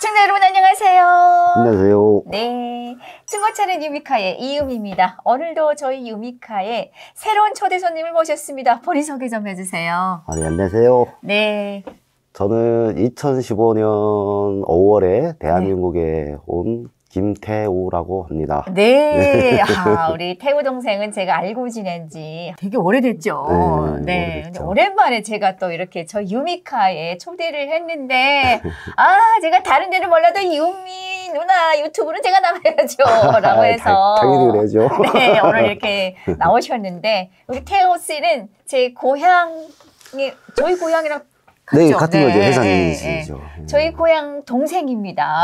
시청자 여러분 안녕하세요. 안녕하세요. 네, 중고차는 유미카의 이유미입니다. 오늘도 저희 유미카에 새로운 초대 손님을 모셨습니다. 본인 소개 좀 해주세요. 네, 안녕하세요. 네. 저는 2015년 5월에 대한민국에 온 김태우라고 합니다. 네. 아, 우리 태우 동생은 제가 알고 지낸 지 되게 오래됐죠. 네. 근데 오랜만에 제가 또 이렇게 저 유미카에 초대를 했는데, 아, 제가 다른 데는 몰라도 유미 누나 유튜브는 제가 나가야죠. 라고 해서. 당연히 그래야죠. 네, 오늘 이렇게 나오셨는데, 우리 태우 씨는 제 고향이, 저희 고향이랑 같죠? 네, 같은 거죠. 해산이시죠. 저희 고향 동생입니다.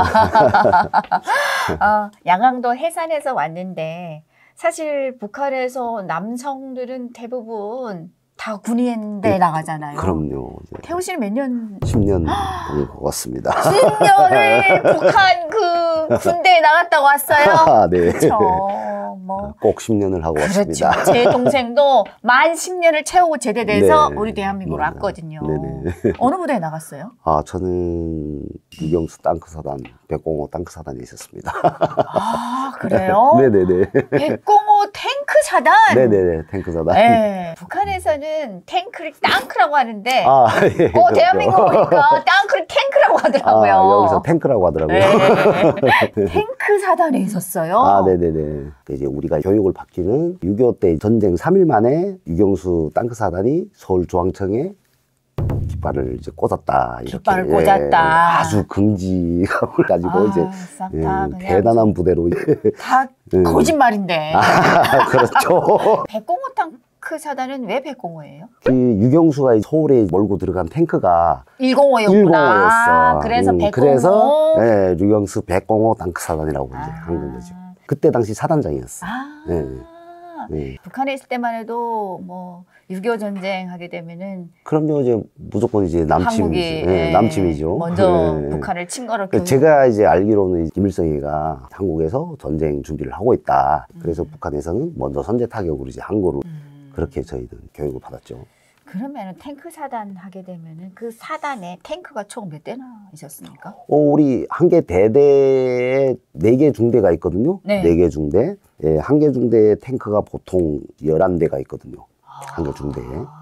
양강도 해산에서 왔는데 사실 북한에서 남성들은 대부분 다 군인대 나가잖아요. 그럼요. 태우 씨는 몇 년? 10년 다닌 것 같습니다. 10년을 북한 그 군대에 나갔다고 왔어요? 네. 그렇죠. 꼭 10년을 하고 그렇죠. 왔습니다. 제 동생도 만 10년을 채우고 제대돼서 네. 우리 대한민국으로 왔거든요. 네네. 어느 부대에 나갔어요? 저는 유경수 땅크사단, 백공호 땅크사단에 있었습니다. 아, 그래요? 네네네. 백공호 탱크 사단? 네네네. 탱크사단. 네. 북한에서는 탱크를 땅크라고 하는데, 예, 대한민국 보니까 땅크를 탱크라고 하더라고요. 여기서 탱크라고 하더라고요. 네. 탱크 사단에 있었어요? 네네네. 이제 우리가 교육을 받기는 6.25 때 전쟁 3일 만에 유경수 땅크사단이 서울중앙청에 깃발을 이제 꽂았다. 이렇게. 깃발을 꽂았다. 아주 긍지감을 가지고 이제 대단한 부대로. 다 거짓말인데. 그렇죠. 백공호 탱크 사단은 왜 백공호예요? 유경수가 서울에 몰고 들어간 탱크가 105였구나. 그래서 백공호. 그래서 유경수 백공호 땅크사단이라고 이제 한 거죠. 그때 당시 사단장이었어. 북한에 있을 때만 해도 6.25 전쟁 하게 되면은 그럼요. 이제 무조건 이제 남침이죠. 먼저 북한을 친 거를 제가 이제 알기로는 김일성이가 한국에서 전쟁 준비를 하고 있다. 그래서 북한에서는 먼저 선제 타격으로 이제 한 거로 그렇게 저희는 교육을 받았죠. 그러면은 탱크 사단 하게 되면은 그 사단에 탱크가 총 몇 대나 있었습니까? 우리 한 개 대대에 4개 중대가 있거든요. 네. 4개 중대. 한 개 중대에 탱크가 보통 11대가 있거든요. 한 개 중대에.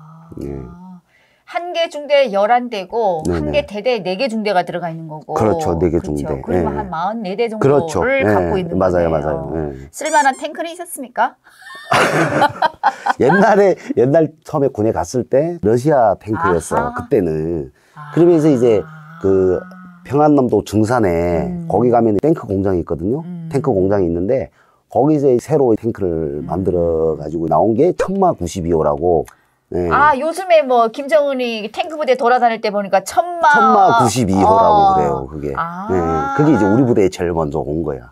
한 개 중대에 11대고 네네. 한 개 대대에 4개 중대가 들어가 있는 거고. 그렇죠. 4개 중대. 그러면 한 44대 정도를 갖고 있는 거예요. 맞아요. 쓸만한 탱크는 있었습니까? 옛날 처음에 군에 갔을 때 러시아 탱크였어. 그때는. 그러면서 이제 그 평안남도 증산에 거기 가면 탱크 공장이 있거든요. 탱크 공장이 있는데 거기서 새로 탱크를 만들어 가지고 나온 게 천마 92호라고. 요즘에 김정은이 탱크 부대 돌아다닐 때 보니까 천마 92호라고 그래요. 그게. 그게 이제 우리 부대에 제일 먼저 온 거야.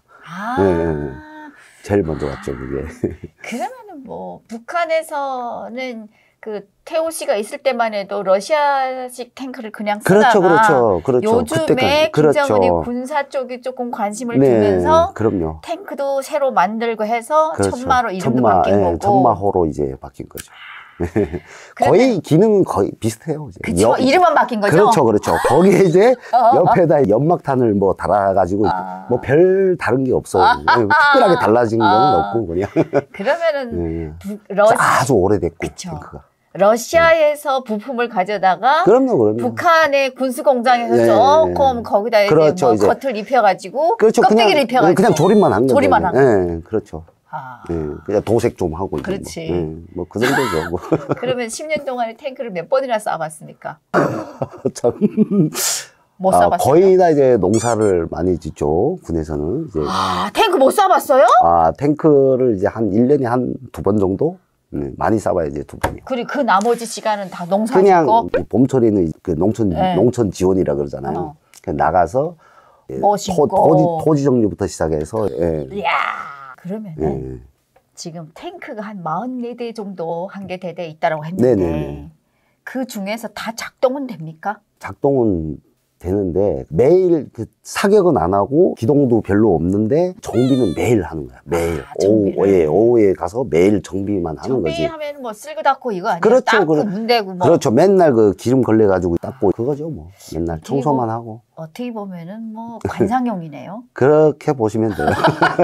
제일 먼저 왔죠, 그게. 그러면은 북한에서는 그 태우 씨가 있을 때만 해도 러시아식 탱크를 그냥 쓰다가 그렇죠. 요즘에 김정은이 군사 쪽에 조금 관심을 두면서 그럼요. 탱크도 새로 만들고 해서 천마로 이름도 바뀐 거고. 천마호로 이제 바뀐 거죠. 거의 기능은 거의 비슷해요. 이제. 그쵸, 이름만 바뀐 거죠? 그렇죠. 거기에 이제 옆에다 연막탄을 다라가지고 별 다른 게 없어. 특별하게 달라진 건 없고 그냥. 그러면은 아주 오래됐고 탱크가. 러시아에서 부품을 가져다가 그럼요. 북한의 군수 공장에서 조금 거기다 이제 겉을 입혀가지고 껍데기를 입혀가지고 그냥 조립만 한 거죠. 조립만 한 거. 그렇죠. 그냥 도색 좀 하고. 그렇지. 그 정도죠. 그러면 10년 동안에 탱크를 몇 번이나 쏴봤습니까? 참. 못 쏴봤어요? 거의 다 이제 농사를 많이 짓죠. 군에서는. 이제. 탱크 못 쏴봤어요? 탱크를 이제 한 1년에 한 2번 정도? 많이 쏴봐야지 2번이요. 그리고 그 나머지 시간은 다 농사 그냥 짓고? 봄철에는 그 농촌 지원이라 그러잖아요. 그냥 나가서 토지 정리부터 시작해서. 이야. 그러면은 지금 탱크가 한 44대 정도 한 개 대대에 있다고 했는데 그 중에서 다 작동은 됩니까? 작동은 되는데 매일 그 사격은 안 하고 기동도 별로 없는데 정비는 매일 하는 거야. 매일. 오후에 가서 매일 정비만 하는 거지. 정비하면 뭐 쓸고 닦고 이거 아니야? 그렇죠. 닦고 문 대고 뭐. 그렇죠. 맨날 그 기름 걸레가지고 닦고 그거죠 뭐. 맨날 청소만 하고. 어떻게 보면은 뭐 관상용이네요. 그렇게 보시면 돼요.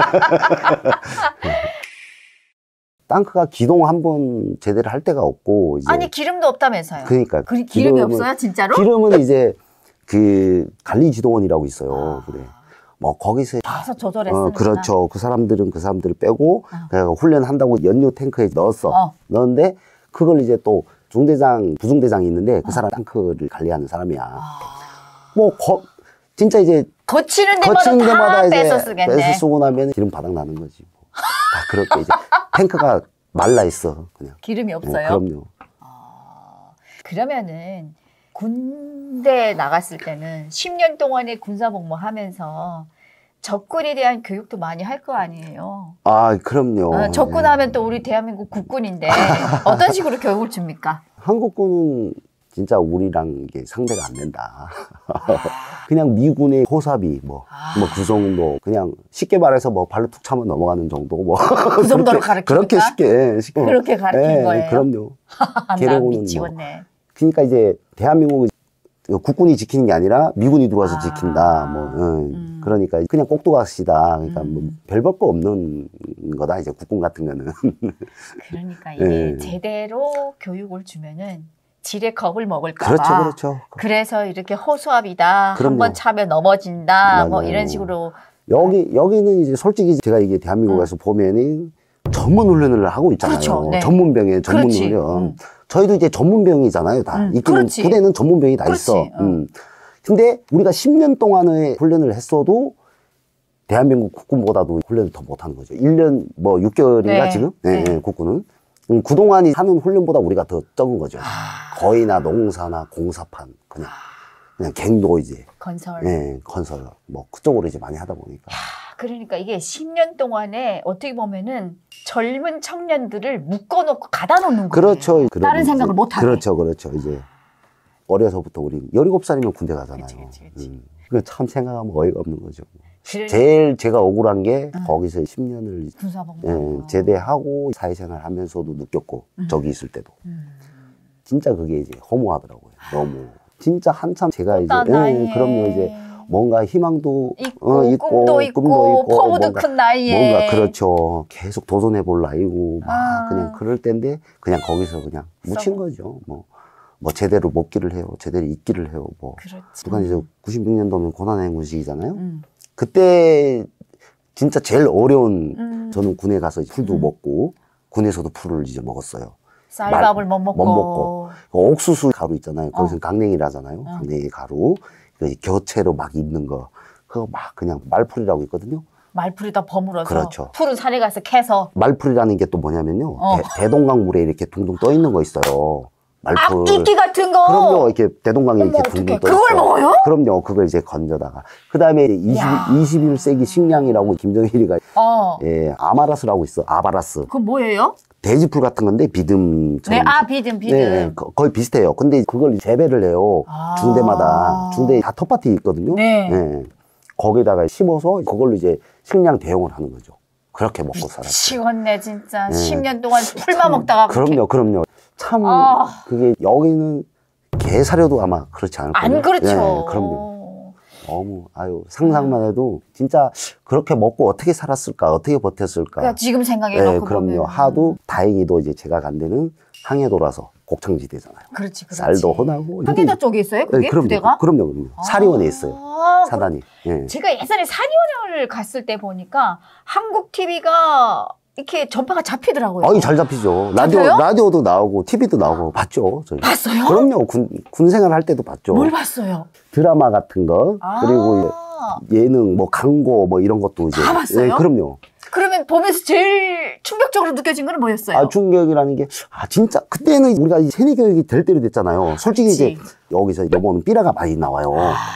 땅크가 기동 한 번 제대로 할 데가 없고 이제 아니 기름도 없다면서요. 그러니까 기름이 없어요 진짜로? 기름은 이제 그 관리지도원이라고 있어요. 그래. 뭐 거기서 가서 조절했으니까. 그렇죠. 그 사람들은 그 사람들을 빼고 그냥 훈련한다고 연료 탱크에 넣었는데 그걸 이제 또 중대장, 부중대장이 있는데 그 사람 탱크를 관리하는 사람이야. 뭐 진짜 이제 거치는 데마다 다 뺏어 쓰겠네. 뺏어 쓰고 나면 기름 바닥 나는 거지. 뭐. 다 그렇게 이제 탱크가 말라 있어 그냥. 기름이 없어요? 그럼요. 그러면은 군대 나갔을 때는 10년 동안의 군사복무 하면서 적군에 대한 교육도 많이 할 거 아니에요? 아, 그럼요. 적군하면 또 우리 대한민국 국군인데 어떤 식으로 교육을 줍니까? 한국군은 진짜 우리랑 이게 상대가 안 된다. 그냥 미군의 호사비 뭐 그 정도 그냥 쉽게 말해서 뭐 발로 툭 차면 넘어가는 정도 뭐 그 정도로 가르치니까? 그렇게 쉽게 그렇게 가르친 거예요? 그럼요. 나 미치겠네. 그러니까 이제 대한민국은 국군이 지키는 게 아니라 미군이 들어와서 지킨다. 뭐 그러니까 그냥 꼭두각시다. 그러니까 뭐 별 볼 거 없는 거다. 이제 국군 같은 거는. 그러니까 이게 제대로 교육을 주면은 지레 겁을 먹을까 봐. 그렇죠. 그래서 이렇게 호수아비다. 그럼요. 한번 차면 넘어진다. 맞아요. 뭐 이런 식으로. 여기는 이제 솔직히 제가 이게 대한민국에서 보면은 전문 훈련을 하고 있잖아요. 그렇죠. 네. 전문병에 전문 그렇지. 훈련. 저희도 이제 전문병이잖아요. 다. 있기는 그렇지. 부대는 전문병이 다 그렇지. 있어. 근데 우리가 10년 동안의 훈련을 했어도 대한민국 국군보다도 훈련을 더 못하는 거죠. 1년 뭐 6개월인가 네. 지금? 네, 국군은. 그동안이 하는 훈련보다 우리가 더 적은 거죠. 거의나 농사나 공사판, 그냥 갱도 이제. 건설. 네, 건설. 뭐 그쪽으로 이제 많이 하다 보니까. 그러니까 이게 10년 동안에 어떻게 보면은 젊은 청년들을 묶어놓고 가다 놓는 거예요. 그렇죠. 다른 생각을 못 하게. 그렇죠. 이제 어려서부터 우리 17살이면 군대 가잖아요. 그치. 그거 참 생각하면 어이가 없는 거죠. 그래. 제일 제가 억울한 게 거기서 10년을 군사복무 제대하고 사회생활 하면서도 느꼈고 저기 있을 때도 진짜 그게 이제 허무하더라고요. 너무 진짜 한참 제가 이제 그럼요 이제 뭔가 희망도 있고 꿈도 있고 포부도 큰 나이에 뭔가 그렇죠. 계속 도전해 볼 나이고 막 그냥 그럴 때인데 그냥 거기서 그냥 묻힌 거죠. 뭐 제대로 먹기를 해요. 제대로 있기를 해요. 뭐 그러니까 이제 96년도면 고난행군 시기잖아요. 그때 진짜 제일 어려운 저는 군에 가서 풀도 먹고 군에서도 풀을 이제 먹었어요. 쌀밥을 못 먹고. 옥수수 가루 있잖아요. 거기서 강냉이를 하잖아요. 강냉이 가루. 겨채로 막 입는 거. 그거 막 그냥 말풀이라고 있거든요. 말풀에다 버무려서. 그렇죠. 풀은 산에 가서 캐서. 말풀이라는 게 또 뭐냐면요. 대동강 물에 이렇게 둥둥 떠 있는 거 있어요. 말풀. 이끼 같은 거. 그럼요. 이렇게 대동강에 이렇게 둥둥 떠 있어요. 그걸 먹어요? 그럼요. 그걸 이제 건져다가. 그 다음에 21세기 식량이라고 김정일이가 아마라스라고 있어. 아바라스. 그건 뭐예요? 돼지풀 같은 건데 비듬처럼. 네, 비듬. 네, 거의 비슷해요. 근데 그걸 재배를 해요. 중대마다. 중대에 다 텃밭이 있거든요. 네. 거기다가 심어서 그걸로 이제 식량 대용을 하는 거죠. 그렇게 먹고 살았어요. 미치겠네, 진짜. 10년 동안 풀만 먹다가. 그럼요. 참, 그게 여기는 개 사료도 아마 그렇지 않을 거예요. 안 그렇죠. 네, 그럼요. 너무 상상만 해도 진짜 그렇게 먹고 어떻게 살았을까, 어떻게 버텼을까. 그러니까 지금 생각해놓고 그럼요. 하도 다행히도 이제 제가 간 데는 항해도라서 곡창지대잖아요. 그렇지. 쌀도 흔하고. 항해도 쪽에 있어요? 그게 부대가? 그럼요. 사리원에 있어요. 사단이. 제가 예전에 사리원을 갔을 때 보니까 한국 TV가 이렇게 전파가 잡히더라고요. 잘 잡히죠. 잡혀요? 라디오도 나오고, TV도 나오고, 봤죠. 저희. 봤어요? 그럼요. 군 생활 할 때도 봤죠. 뭘 봤어요? 드라마 같은 거, 그리고 예능, 뭐, 광고, 뭐, 이런 것도 이제. 다 봤어요? 그럼요. 그러면 보면서 제일 충격적으로 느껴진 건 뭐였어요? 충격이라는 게, 진짜, 그때는 우리가 세뇌 교육이 될 때로 됐잖아요. 솔직히 이제, 여기서 여보는 삐라가 많이 나와요.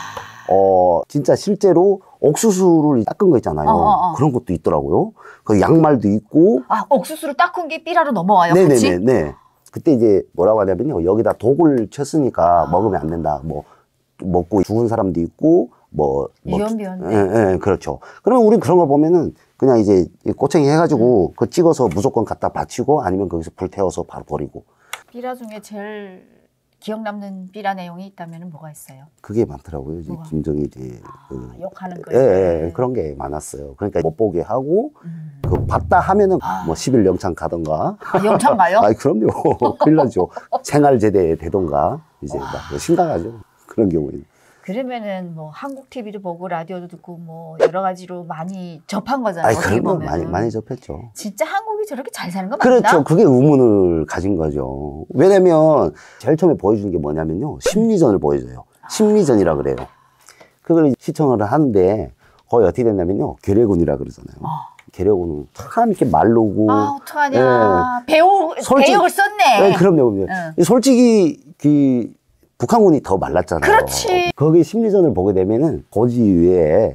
진짜 실제로 옥수수를 닦은 거 있잖아요. 그런 것도 있더라고요. 그 양말도 있고. 옥수수를 닦은 게 삐라로 넘어와요? 네네네. 그때 이제 뭐라고 하냐면요. 여기다 독을 쳤으니까 먹으면 안 된다. 뭐, 먹고 죽은 사람도 있고, 위험비원데. 예, 그렇죠. 그러면 우린 그런 걸 보면은 그냥 이제 꼬챙이 해가지고 그거 찍어서 무조건 갖다 바치고 아니면 거기서 불 태워서 바로 버리고. 삐라 중에 제일 기억 남는 삐라 내용이 있다면 뭐가 있어요? 그게 많더라고요. 이제 김정일이 욕하는 거. 예, 그런 게 많았어요. 그러니까 못 보게 하고 그 봤다 하면은 뭐 10일 영창 가던가. 영창 가요? 아, 그럼요. 큰일 나죠. 생활 제대 되던가 이제 막 심각하죠. 그런 경우에는. 그러면은 뭐 한국 TV도 보고 라디오도 듣고 뭐 여러 가지로 많이 접한 거잖아요. 아니, 어떻게 그런 거 보면은. 많이 접했죠. 진짜 한국이 저렇게 잘 사는 거 맞나? 그렇죠. 그게 의문을 가진 거죠. 왜냐면 제일 처음에 보여주는 게 뭐냐면요. 심리전을 보여줘요. 심리전이라 그래요. 그걸 시청을 하는데 거의 어떻게 됐냐면요. 괴뢰군이라 그러잖아요. 괴뢰군은 참 이렇게 말르고. 아, 어떡하냐. 배역을 썼네. 네, 그럼요. 솔직히 북한군이 더 말랐잖아요. 그렇지. 거기 심리전을 보게 되면은 고지 위에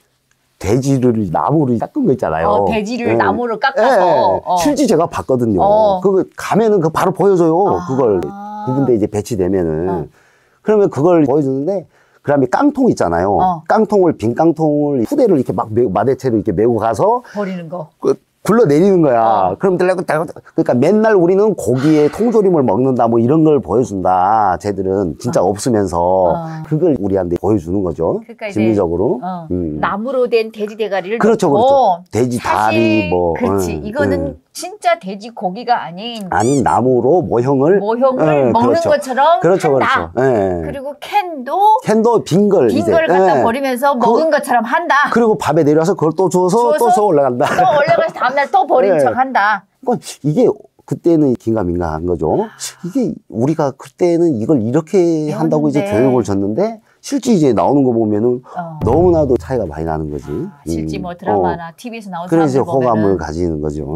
돼지를 나무로 깎은 거 있잖아요. 돼지를 나무로 깎아서. 실제 제가 봤거든요. 그거 가면은 그 바로 보여줘요. 그걸 구분대 이제 배치되면은. 그러면 그걸 보여주는데, 그 다음에 깡통 있잖아요. 깡통을, 빈 깡통을 후대를 이렇게 막 마대채로 이렇게 메고 가서. 버리는 거. 굴러 내리는 거야. 그럼 그러니까 맨날 우리는 고기에 통조림을 먹는다 뭐 이런 걸 보여준다. 쟤들은 진짜 없으면서 그걸 우리한테 보여주는 거죠. 그러니까 심리적으로. 나무로 된 돼지 대가리를 그렇죠, 넣고 그렇죠. 돼지 다리 뭐. 그렇지. 이거는 진짜 돼지 고기가 아닌 나무로 모형을 먹는 그렇죠. 것처럼 그렇죠, 한다. 그렇죠. 그리고 캔도 빈 걸 갖다 버리면서 먹은 것처럼 한다. 그리고 밥에 내려서 그걸 또 줘서 또 올라간다. 또 올라가서 다음날 또 버린 척 한다. 이게 그때는 긴가민가한 거죠. 이게 우리가 그때는 이걸 이렇게 한다고 이제 교육을 줬는데 실제 이제 나오는 거 보면은 너무나도 차이가 많이 나는 거지. 실제 뭐 드라마나 TV에서 나오는 그래서 사람들 보면은 호감을 가지는 거죠.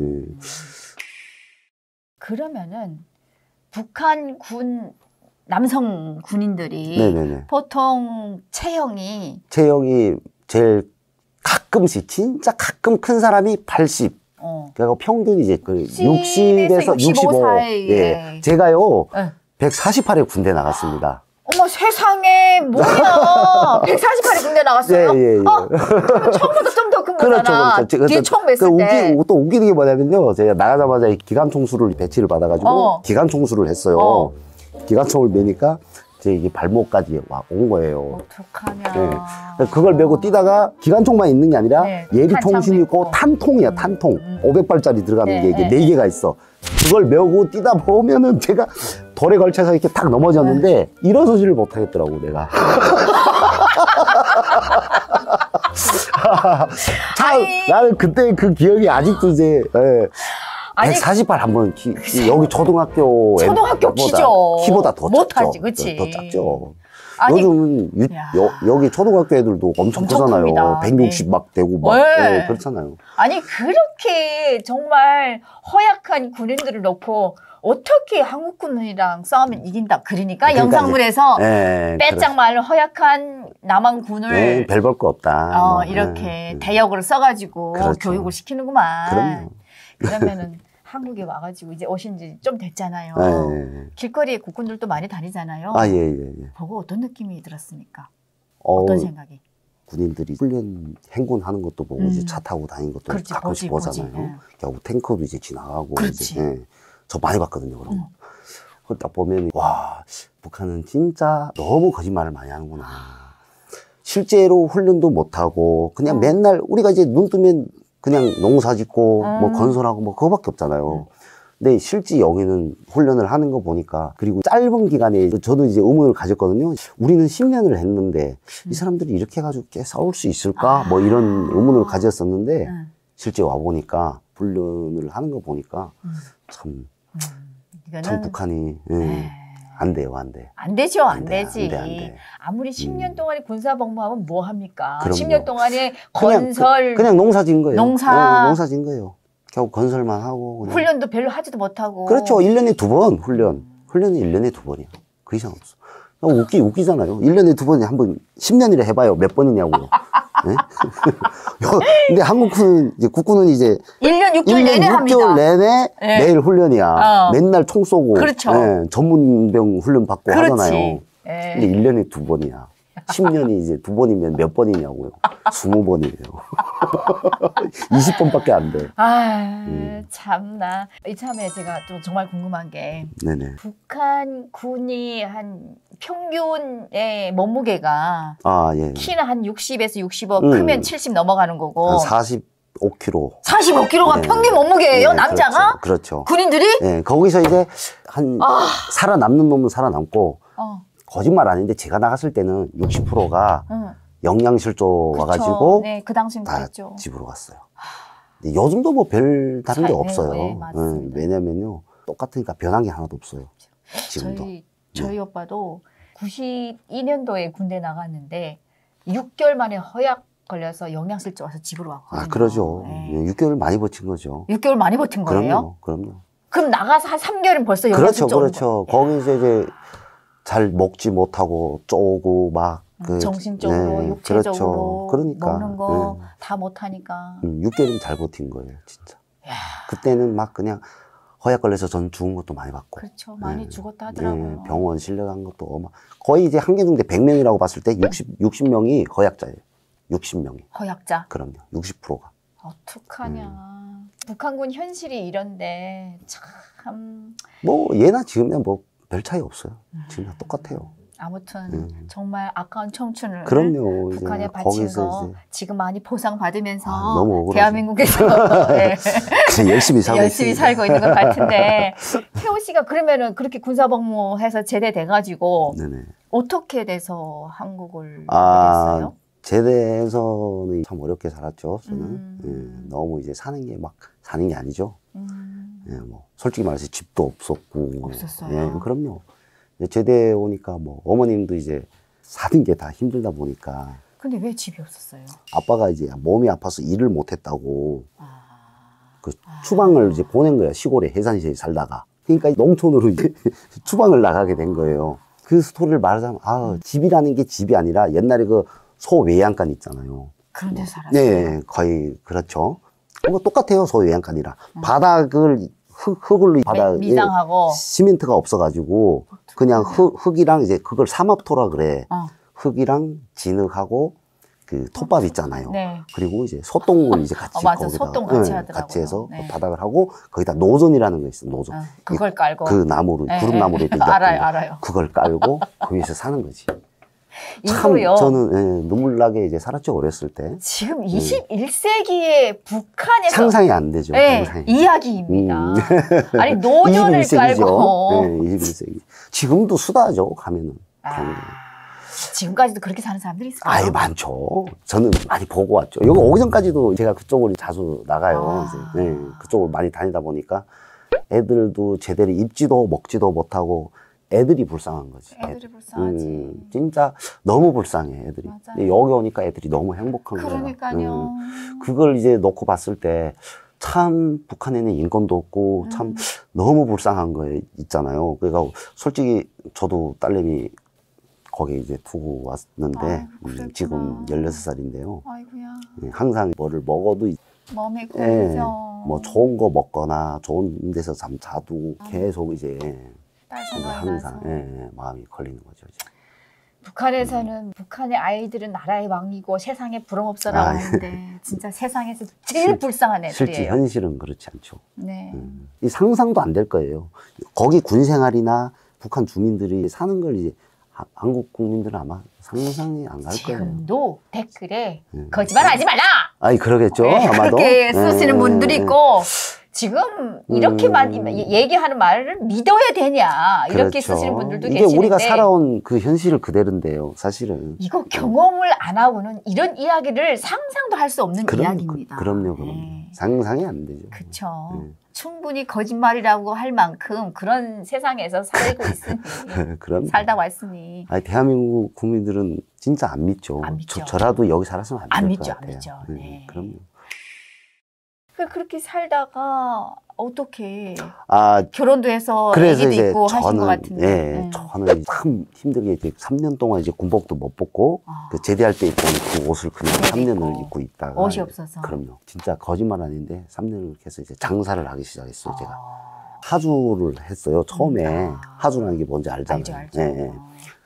그러면은 북한 군 남성 군인들이 네네네. 보통 체형이 제일 가끔씩 진짜 가끔 큰 사람이 80. 그리고 평균이 이제 그 60에서 65 사이에. 예. 제가요 148에 군대 나갔습니다. 어머 세상에 뭐야 148에 군대 나갔어요? 예. 처음보다 좀 더 큰 거잖아. 그렇죠. 뒤에 총 맸을 때. 또 웃기는 게 뭐냐면요. 제가 나가자마자 기관 총수를 배치를 받아가지고 기관 총수를 했어요. 기관총을 매니까 제 이게 발목까지 온 거예요. 어떡하냐. 네. 그걸 메고 뛰다가 기관총만 있는 게 아니라 예비통신이 있고 탄통이야, 탄통. 500발짜리 들어가는 게 이게 4개가 있어. 그걸 메고 뛰다 보면은 제가 돌에 걸쳐서 이렇게 탁 넘어졌는데 일어서지를 못하겠더라고, 내가. 참, 나는 그때 그 기억이 아직도 이제, 148 한번 여기 초등학교 키보다 더 못하지, 작죠. 그치? 더 작죠. 요즘은 여기 초등학교 애들도 엄청 크잖아요. 큽니다. 160 막 되고 막 그렇잖아요. 아니 그렇게 정말 허약한 군인들을 놓고 어떻게 한국군이랑 싸우면 이긴다. 그러니까 영상물에서 빼짝말 허약한 남한군을 별 볼 거 없다. 이렇게 대역으로 써가지고 그렇죠. 교육을 시키는구만. 그럼요. 그러면은 한국에 와가지고 이제 오신 지 좀 됐잖아요. 길거리에 국군들도 많이 다니잖아요. 보고 어떤 느낌이 들었습니까? 어떤 생각이? 군인들이 훈련 행군하는 것도 보고 이제 차 타고 다니는 것도 가끔씩 보잖아요. 결국 탱커도 이제 지나가고 이제 저 많이 봤거든요. 그런 거. 그걸 딱 보면 와 북한은 진짜 너무 거짓말을 많이 하는구나. 실제로 훈련도 못 하고 그냥 맨날 우리가 이제 눈 뜨면 그냥 농사 짓고 뭐 건설하고 뭐 그거밖에 없잖아요. 근데 실제 여기는 훈련을 하는 거 보니까 그리고 짧은 기간에 저도 이제 의문을 가졌거든요. 우리는 10년을 했는데 이 사람들이 이렇게 해가지고 꽤 싸울 수 있을까? 뭐 이런 의문을 가졌었는데 실제 와보니까 훈련을 하는 거 보니까 참 북한이 안 돼요, 안 돼. 안 되죠, 안 되지. 안 돼. 아무리 10년 동안에 군사복무하면 뭐 합니까? 그럼요. 10년 동안에 건설. 그냥 농사 지은 거예요. 농사 지은 거예요. 결국 건설만 하고. 그냥. 훈련도 별로 하지도 못하고. 그렇죠. 1년에 2번 훈련. 훈련이 1년에 2번이야. 그 이상 없어. 웃기잖아요. 1년에 2번이 한번 10년이라 해봐요. 몇 번이냐고요. 네? 근데 한국군, 국군은 이제 1년 6개월 내내 합니다. 6개월 내내 매일 훈련이야. 맨날 총 쏘고. 그렇죠. 전문병 훈련 받고 하잖아요. 예. 근데 1년에 2번이야. 10년이 이제 2번이면 몇 번이냐고요. 20번이에요. 20번밖에 안 돼. 참나. 이참에 제가 또 정말 궁금한 게 네네. 북한 군이 한 평균의 몸무게가 예. 키는 한 60에서 65, 크면 70 넘어가는 거고 한 45kg. 45kg가 네. 평균 몸무게예요, 네, 남자가? 그렇죠. 군인들이? 네, 거기서 이제 한 살아남는 놈은 살아남고 거짓말 아닌데 제가 나갔을 때는 60%가 영양실조 와가지고 네, 그 당시는 다 그랬죠. 집으로 갔어요. 근데 요즘도 뭐 별 다른 게 없어요. 네, 맞습니다. 왜냐면요 똑같으니까 변한 게 하나도 없어요. 지금도. 저희 오빠도 92년도에 군대 나갔는데 6개월 만에 허약 걸려서 영양실조 와서 집으로 왔거든요. 그러죠. 네. 6개월 많이 버틴 거죠. 6개월 많이 버틴 거예요? 그럼요. 그럼 나가서 한 3개월은 벌써 영양실조 오는 거예요? 거기서 이제 잘 먹지 못하고 쪼고 막 정신적으로, 육체적으로 그렇죠. 그러니까 먹는 거 다 못하니까 6개월은 잘 버틴 거예요, 진짜. 야. 그때는 막 그냥 허약 걸려서 전 죽은 것도 많이 봤고. 그렇죠. 많이 죽었다 하더라고요. 병원 실려간 것도 거의 이제 한개중대 100명이라고 봤을 때 60명이 허약자예요. 60명이. 허약자? 그럼요. 60%가. 어떡하냐. 북한군 현실이 이런데 참. 뭐 예나 지금이나 뭐 별 차이 없어요. 지금이나 똑같아요. 아무튼 정말 아까운 청춘을 그럼요. 북한에 바친 거 지금 많이 보상받으면서 너무 억울하죠. 대한민국에서 네. 열심히 살고 있는 것 같은데 태호 씨가 그러면은 그렇게 군사복무해서 제대돼가지고 어떻게 돼서 한국을 오게 됐어요? 제대해서는 참 어렵게 살았죠. 저는 너무 이제 사는 게 막 사는 게 아니죠. 뭐 솔직히 말해서 집도 없었고. 없었어요. 그럼요. 제대 오니까 뭐 어머님도 이제 사는 게 다 힘들다 보니까. 근데 왜 집이 없었어요? 아빠가 이제 몸이 아파서 일을 못했다고 추방을 이제 보낸 거예요. 시골에 해산시에 살다가. 그러니까 농촌으로 이제 추방을 나가게 된 거예요. 그 스토리를 말하자면 집이라는 게 집이 아니라 옛날에 그 소외양간 있잖아요. 그런 데 살았어요? 네, 거의 그렇죠. 뭐 똑같아요. 소외양간이라. 바닥을 흙을 미장하고 시멘트가 없어가지고 그냥 흙이랑 이제 그걸 삼합토라 그래. 흙이랑 진흙하고 그 톱밥 있잖아요. 네. 그리고 이제 소똥을 이제 같이 맞아. 소똥 같이 하더라고요. 같이 해서 바닥을 하고 거기다 노전이라는 거 있어. 노전. 그걸 깔고 그 나무로 구름나무로 알아요. 그걸 깔고 그 위에서 사는 거지. 이거요. 저는 눈물 나게 이제 살았죠, 어렸을 때. 지금 21세기의 북한에서 상상이 안 되죠. 네, 상상이. 이야기입니다. 아니 노전을 21세기죠. 깔고. 네, 21세기. 지금도 수다죠, 가면은. 지금까지도 그렇게 사는 사람들이 있을까요? 많죠. 저는 많이 보고 왔죠. 여기 오기 전까지도 제가 그쪽으로 자주 나가요. 이제. 그쪽으로 많이 다니다 보니까 애들도 제대로 입지도 먹지도 못하고 애들이 불쌍한 거지. 애들이 불쌍하지. 진짜 너무 불쌍해, 애들이. 근데 여기 오니까 애들이 너무 행복한 거야. 그러니까요. 그걸 이제 놓고 봤을 때 참 북한에는 인권도 없고 참 너무 불쌍한 거 있잖아요. 그러니까 솔직히 저도 딸내미 거기 이제 두고 왔는데 지금 16살인데요. 아이고야. 항상 뭐를 먹어도 몸이 걸리죠. 뭐 좋은 거 먹거나 좋은 데서 잠 자도 계속 이제 항상 마음이 걸리는 거죠. 북한에서는 북한의 아이들은 나라의 왕이고 세상에 부름없어라고 하는데 진짜 세상에서 제일 불쌍한 애들이에요. 실제 현실은 그렇지 않죠. 네. 이 상상도 안 될 거예요. 거기 군 생활이나 북한 주민들이 사는 걸 이제 한국 국민들은 아마 상상이 안 갈 거예요. 지금도 댓글에 거짓말하지 말라. 아니 그러겠죠. 아마도 그렇게 쓰시는 분들이 있고. 지금 이렇게만 얘기하는 말을 믿어야 되냐 이렇게 그렇죠. 쓰시는 분들도 이게 계시는데 우리가 살아온 그 현실을 그대로인데요. 사실은 이거 경험을 안 하고는 이런 이야기를 상상도 할 수 없는 이야기입니다. 그럼요. 상상이 안 되죠. 그렇죠. 충분히 거짓말이라고 할 만큼 그런 세상에서 살고 있으니 살다 왔으니 대한민국 국민들은 진짜 안 믿죠. 안 믿죠. 저라도 여기 살았으면 안 믿을 것 안 믿죠. 같아요. 네. 그럼요. 그렇게 살다가 어떻게 결혼도 해서 그래서 애기도 이제 있고 하신 것 같은데. 저는 참 힘들게 이제 3년 동안 이제 군복도 못 벗고 그 제대할 때 입던 그 옷을 그냥 3년을 입고 있다가 옷이 없어서. 그럼요. 진짜 거짓말 아닌데 3년을 해서 이제 장사를 하기 시작했어요. 제가 하주를 했어요. 처음에 하주라는 게 뭔지 알잖아요. 알죠.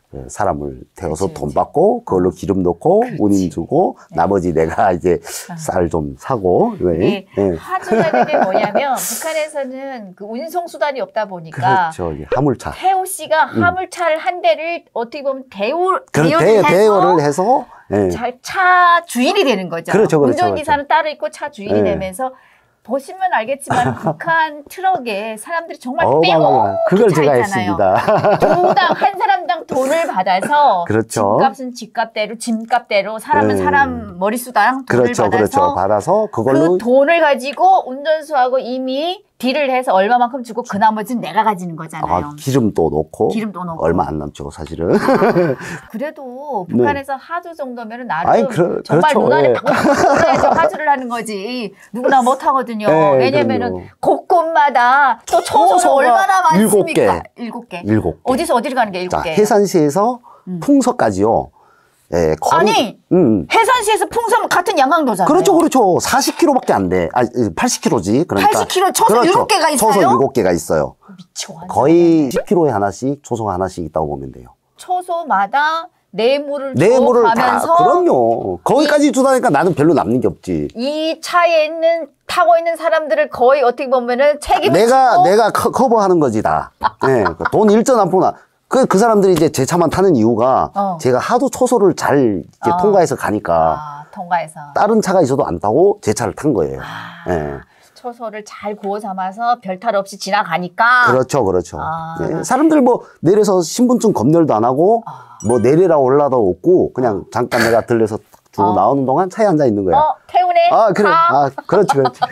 사람을 태워서 그치, 돈 그치. 받고 그걸로 기름 넣고 그렇지. 운임 주고 네. 나머지 내가 이제 쌀 좀 사고 이게 네. 화주라는 게 뭐냐면 북한에서는 그 운송수단이 없다 보니까 그렇죠. 이게 화물차. 태호 씨가 화물차를 한 대를 어떻게 보면 대여를 해서 예. 차 주인이 되는 거죠. 그렇죠, 그렇죠, 운전기사는 따로 있고 차 주인이 네. 되면서 보시면 알겠지만 북한 트럭에 사람들이 정말 그걸 제가 있잖아요. 했습니다. 두당 한 사람당 돈을 받아서 그렇죠. 짐값은 짐값대로 사람은 네. 사람 머릿수당 돈을 그렇죠, 받아서 받아서 그걸로 그 돈을 가지고 운전수하고 이미 딜을 해서 얼마만큼 주고 그 나머지는 내가 가지는 거잖아요. 기름도 넣고 기름도 넣고. 얼마 안 남죠, 사실은. 그래도 북한에서 하주 정도면 나름 아니, 정말 그렇죠. 눈안에 예. 딱 들어야죠. 하주를 하는 거지. 누구나 못 하거든요. 예, 왜냐면은 그럼요. 곳곳마다 또 초소가 초소가 얼마나 많습니까? 7개. 7개. 어디서 어디를 가는 게 자, 7개? 해산시에서 풍서까지요. 예, 아니, 해산시에서 풍선 같은 양강도잖아요. 그렇죠. 40km밖에 안 돼. 80km지. 그러니까. 80km 초소 7개가 있어요? 초소 7개가 있어요. 미쳐. 거의 10km에 하나씩 초소가 하나씩 있다고 보면 돼요. 초소마다 뇌물을 뇌물을 다, 가면서 그럼요. 거기까지 주다니까 나는 별로 남는 게 없지. 이 차에 타고 있는 사람들을 거의 어떻게 보면은 책임을 지고 내가 커버하는 거지, 다. 예, 돈 일전 안 보나. 그 사람들이 이제 제 차만 타는 이유가 제가 하도 초소를 잘 이제 통과해서 가니까 통과해서 다른 차가 있어도 안 타고 제 차를 탄 거예요. 예. 초소를 잘 구워 삼아서 별탈 없이 지나가니까 그렇죠. 예, 사람들 뭐 내려서 신분증 검열도 안 하고 뭐 내리라 올라도 없고 그냥 잠깐 내가 들려서 주고 나오는 동안 차에 앉아 있는 거야. 태우네. 그래. 그렇지.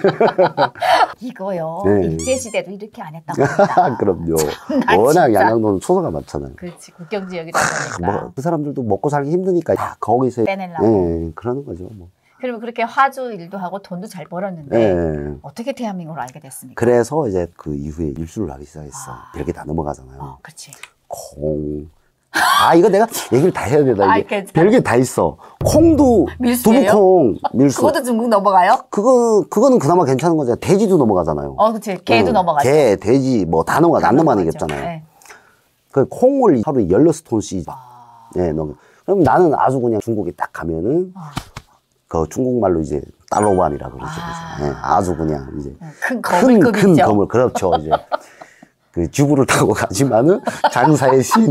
이거요. 네. 일제시대도 이렇게 안 했다고 합니다. 그럼요. 나 워낙 진짜. 양양도는 초소가 많잖아요. 그렇지. 국경지역이다 보니까. 그 사람들도 먹고 살기 힘드니까 거기서 빼내려고. 예, 그러는 거죠. 뭐. 그러면 그렇게 화주 일도 하고 돈도 잘 벌었는데 예. 어떻게 대한민국을 알게 됐습니까? 그래서 이제 그 이후에 일수를 하기 시작했어. 별게 다 넘어가잖아요. 그렇지. 콩. 이거 내가 얘기를 다 해야 되나? 이게 괜찮아. 별게 다 있어. 콩도 밀수예요? 두부콩, 밀수. 그것도 중국 넘어가요? 그거는 그나마 괜찮은 거죠. 돼지도 넘어가잖아요. 그렇지. 개도 넘어가죠. 개, 돼지 뭐 다 넘어가. 안 넘어가겠잖아요. 네. 그 콩을 하루에 16톤씩 그럼 나는 아주 그냥 중국에 딱 가면은 그 중국말로 이제 달러반이라 그러죠. 그래서. 아주 그냥 이제 큰 거물급이죠. 거물. 그렇죠. 이제 그 주부를 타고 가지만은 장사의 신.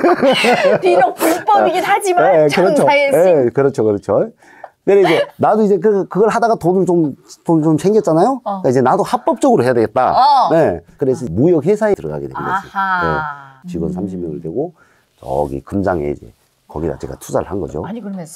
비록 불법이긴 하지만 장사의 신. 그렇죠. 근데 이제 나도 이제 그걸 하다가 돈 좀 생겼잖아요. 그러니까 이제 나도 합법적으로 해야 되겠다. 네. 그래서 무역 회사에 들어가게 된 거지. 네. 직원 30명을 되고 저기 금장에 이제 거기다 제가 투자를 한 거죠. 아니 그러면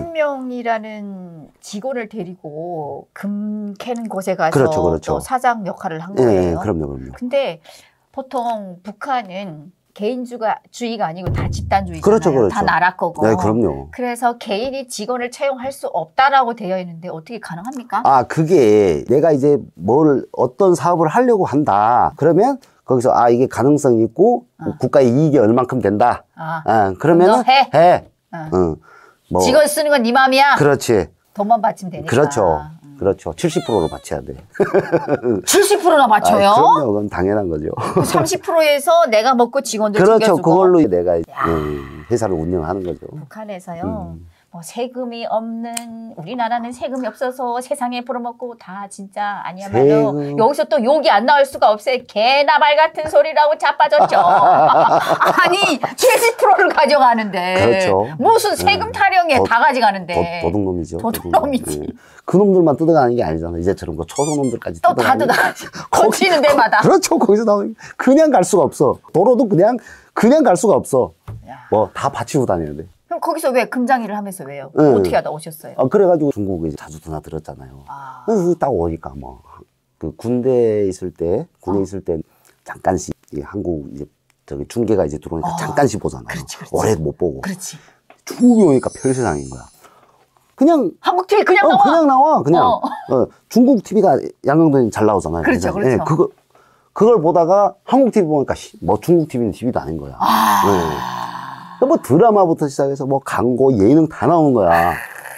30명이라는 직원을 데리고 금 캐는 곳에 가서 그렇죠. 또 사장 역할을 한 거예요. 네, 그럼요. 근데 보통 북한은 개인주의가 아니고 다 집단주의잖아요. 그렇죠. 다 나라 거고. 네, 그럼요. 그래서 개인이 직원을 채용할 수 없다라고 되어 있는데 어떻게 가능합니까? 그게 내가 이제 어떤 사업을 하려고 한다. 그러면 거기서 이게 가능성이 있고 국가의 이익이 얼만큼 된다. 그러면은 해. 뭐 직원 쓰는 건 네 맘이야. 그렇지. 돈만 바치면 되니까. 그렇죠. 70%를 바쳐야 돼. 70%나 바쳐요? 그럼요. 그건 당연한 거죠. 30%에서 내가 먹고 직원들 그렇죠. 챙겨주고. 그걸로 내가 회사를 운영하는 거죠. 북한에서요. 뭐 세금이 없는 우리나라는 세금이 없어서 세상에 벌어먹고 다 진짜 아니야말로 여기서 또 욕이 안 나올 수가 없어요. 개나발 같은 소리라고 자빠졌죠. 아니 70%를 가져가는데 그렇죠. 무슨 세금 타령에 다 가져가는데 도둑놈이죠. 도둑놈이지. 그 놈들만 뜯어가는 게 아니잖아. 이제처럼 그 초소놈들까지 또 다 뜯어가지. 거치는 데마다. 그렇죠. 거기서 나오는 그냥 갈 수가 없어. 도로도 그냥 갈 수가 없어. 뭐 다 받치고 다녀야 돼. 그럼 거기서 왜 금장일을 하면서 왜요? 어떻게 하다 오셨어요? 그래가지고 중국에 자주 드나들었잖아요. 그래서 딱 오니까 뭐 그 군대에 있을 때 잠깐씩 한국 이제 저기 중계가 이제 들어오니까 잠깐씩 보잖아요. 그렇지. 오래 못 보고. 그렇지. 중국에 오니까 별세상인 거야. 그냥 한국 TV 그냥 나와. 그냥 나와. 그냥 중국 TV가 양강도에 잘 나오잖아요. 그렇죠. 네, 그걸 보다가 한국 TV 보니까 뭐 중국 TV는 TV도 아닌 거야. 뭐 드라마부터 시작해서 뭐 광고, 예능 다 나오는 거야.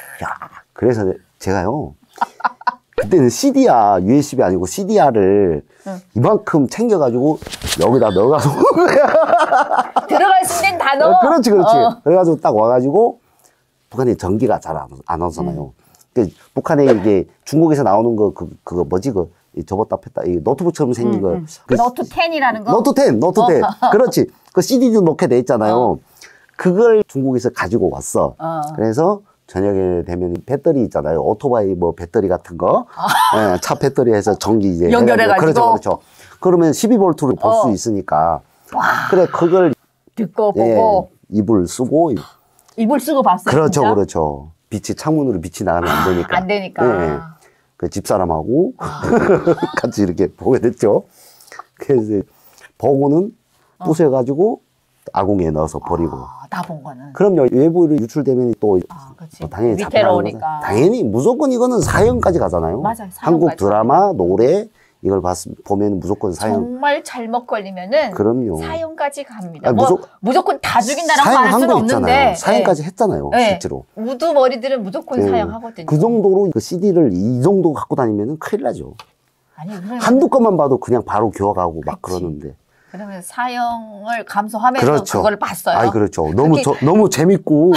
그래서 제가요. 그때는 CDR, USB 아니고 CDR을 이만큼 챙겨가지고 여기다 넣어가서 들어갈 단순된 단어. 그렇지. 그래가지고 딱 와가지고 북한에 전기가 잘 안 오잖아요. 북한에 이게 중국에서 나오는 거 그거 뭐지 접었다 폈다 이 노트북처럼 생긴 거. 그 노트 10이라는 거. 노트 10. 그렇지. 그 CD도 넣게 돼 있잖아요. 그걸 중국에서 가지고 왔어. 그래서 저녁에 되면 배터리 있잖아요. 오토바이 뭐 배터리 같은 거. 예, 차 배터리 해서 전기 이제 연결해가지고. 그렇죠. 그러면 12V를 볼 수 있으니까. 그래, 그걸 듣고 보고. 이불 쓰고. 이불 쓰고 봤어요. 그렇죠. 빛이 창문으로 빛이 나가면 안 되니까. 안 되니까. 예, 그 집사람하고 같이 이렇게 보게 됐죠. 그래서 보고는 부셔가지고 아궁이에 넣어서 버리고. 다 본 거는. 그럼요. 외부로 유출되면 또 당연히 위태로우니까. 당연히 무조건 이거는 사형까지 가잖아요. 맞아요. 한국 드라마, 노래 이걸 보면 무조건 사형. 정말 잘못 걸리면은 그럼요. 사형까지 갑니다. 아니, 무조건 다 죽인다라고 할 수는 없는데 사형까지 했잖아요. 실제로. 우두머리들은 무조건 사형하거든요. 그 정도로 그 CD를 이 정도 갖고 다니면 큰일 나죠. 아니, 한두 건만 봐도 그냥 바로 기억하고 막 그러는데. 그러면 사형을 감수하면서 그걸 봤어요. 그렇죠. 너무 재밌고.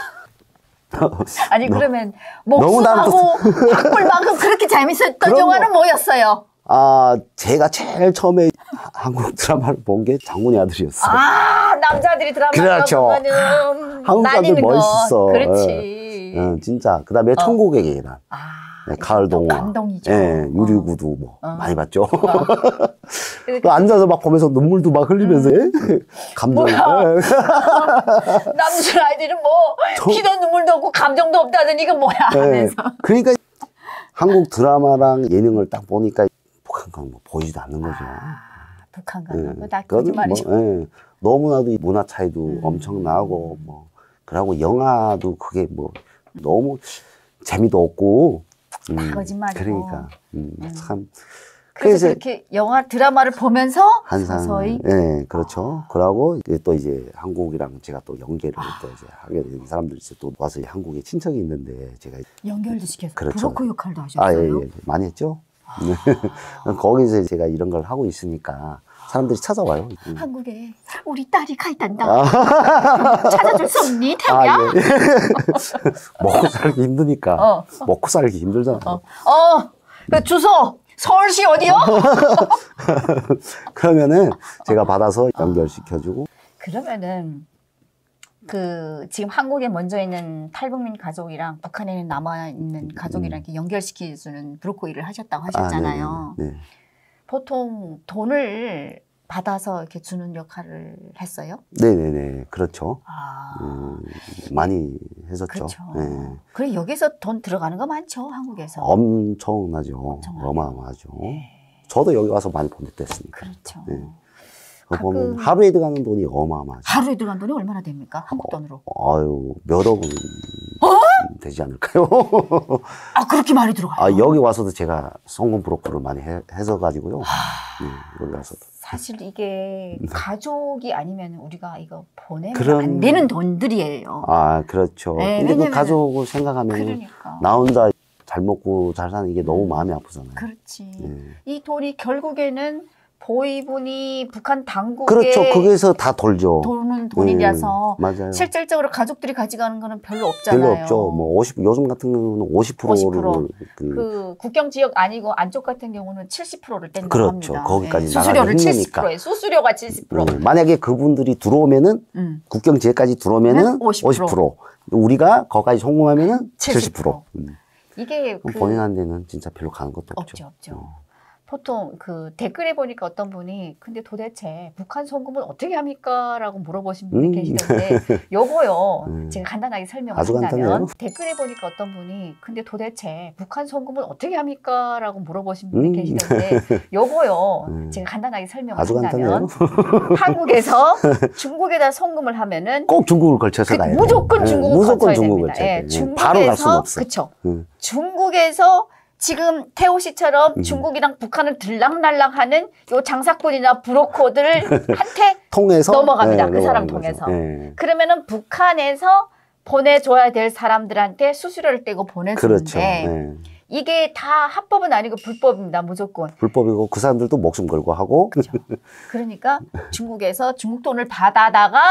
아니 그러면 목숨하고 바꿀만큼 그렇게 재밌었던 영화는 뭐였어요? 제가 제일 처음에 한국 드라마를 본 게 장군의 아들이었어요. 남자들이 드라마 그렇죠. 한국 사람들 멋있어. 그렇지. 진짜. 그다음에 천국의 계단. 네, 가을동화. 감동이죠. 네, 유리구두 많이 봤죠. 또 앉아서 막 보면서 눈물도 막 흘리면서 감동. 남들 아이들은 피도 눈물도 없고 감정도 없다더니 이건 뭐야 하면서. 그러니까 한국 드라마랑 예능을 딱 보니까 북한과는 보이지도 않는 거죠. 북한과는 다 거짓말이죠. 너무나도 문화 차이도 엄청나고 그러고 영화도 그게 너무 재미도 없고. 거짓말이고. 그러니까 참. 그래서 그렇게 영화 드라마를 보면서 서서히. 네, 그렇죠. 그러고 또 이제 한국이랑 제가 또 연계를 또 이제 하게 된 사람들이 또 와서 한국에 친척이 있는데 제가 연결도 시켜서 그렇죠. 브로커 역할도 하셨어요. 예. 많이 했죠. 거기서 제가 이런 걸 하고 있으니까 사람들이 찾아와요. 한국에 우리 딸이 가 있단다. 찾아줄 수 없니, 태우야? 먹고 살기 힘드니까. 먹고 살기 힘들잖아. 그 주소 서울시 어디요? 그러면은 제가 받아서 연결시켜주고. 그러면은 지금 한국에 먼저 있는 탈북민 가족이랑 북한에 남아 있는 가족이랑 이렇게 연결시켜주는 브로커 일을 하셨다고 하셨잖아요. 네. 보통 돈을 받아서 이렇게 주는 역할을 했어요? 네네네. 그렇죠. 많이 했었죠. 그렇죠. 네. 그래, 여기서 돈 들어가는 거 많죠, 한국에서. 엄청나죠. 어마어마하죠. 네. 저도 여기 와서 많이 보냈댔으니까. 그렇죠. 네. 보면 하루에 들어가는 돈이 어마어마하죠. 하루에 들어가는 돈이 얼마나 됩니까? 한국 돈으로? 몇억은 되지 않을까요? 그렇게 많이 들어가요? 여기 와서도 제가 송금 브로커를 많이 해서 가지고요. 여기 와서도. 사실 이게 가족이 아니면 우리가 이거 보내면 안 되는 돈들이에요. 그렇죠. 근데 그 가족을 생각하면 나 혼자 잘 먹고 잘 사는 이게 너무 마음이 아프잖아요. 그렇지. 이 돈이 결국에는 보이분이 북한 당국에 그렇죠. 거기서 다 돌죠. 도는 돈이라서 맞아요. 실질적으로 가족들이 가져가는 거는 별로 없잖아요. 별로 없죠. 요즘 같은 경우는 50%를 그 국경 지역 아니고 안쪽 같은 경우는 70%를 뗀다고 그렇죠. 합니다. 거기까지 수수료를 힘드니까. 70%에 수수료가 70%. 만약에 그분들이 들어오면은 국경 지역까지 들어오면은 50%. 우리가 거기까지 송금하면은 70%. 이게 본인한테는 진짜 별로 가는 것도 없죠. 없죠. 보통 댓글에 보니까 어떤 분이 근데 도대체 북한 송금을 어떻게 합니까? 라고 물어보신 분이 계시던데 요거요. 제가 간단하게 설명한다면 댓글에 보니까 어떤 분이 근데 도대체 북한 송금을 어떻게 합니까? 라고 물어보신 분이 계시던데 요거요. 제가 간단하게 설명한다면 한국에서 중국에다 송금을 하면은 꼭 중국을 걸쳐서 가야 돼요. 무조건 중국을 걸쳐야 됩니다. 바로 갈 수는 없어. 그렇죠. 중국에서 지금 태호 씨처럼 중국이랑 북한을 들락날락하는 요 장사꾼이나 브로커들한테 통해서 넘어갑니다. 그 사람 통해서. 그러면은 북한에서 보내줘야 될 사람들한테 수수료를 떼고 보내주는데 그렇죠. 이게 다 합법은 아니고 불법입니다. 무조건. 불법이고 그 사람들도 목숨 걸고 하고. 그렇죠. 그러니까 중국에서 중국 돈을 받아다가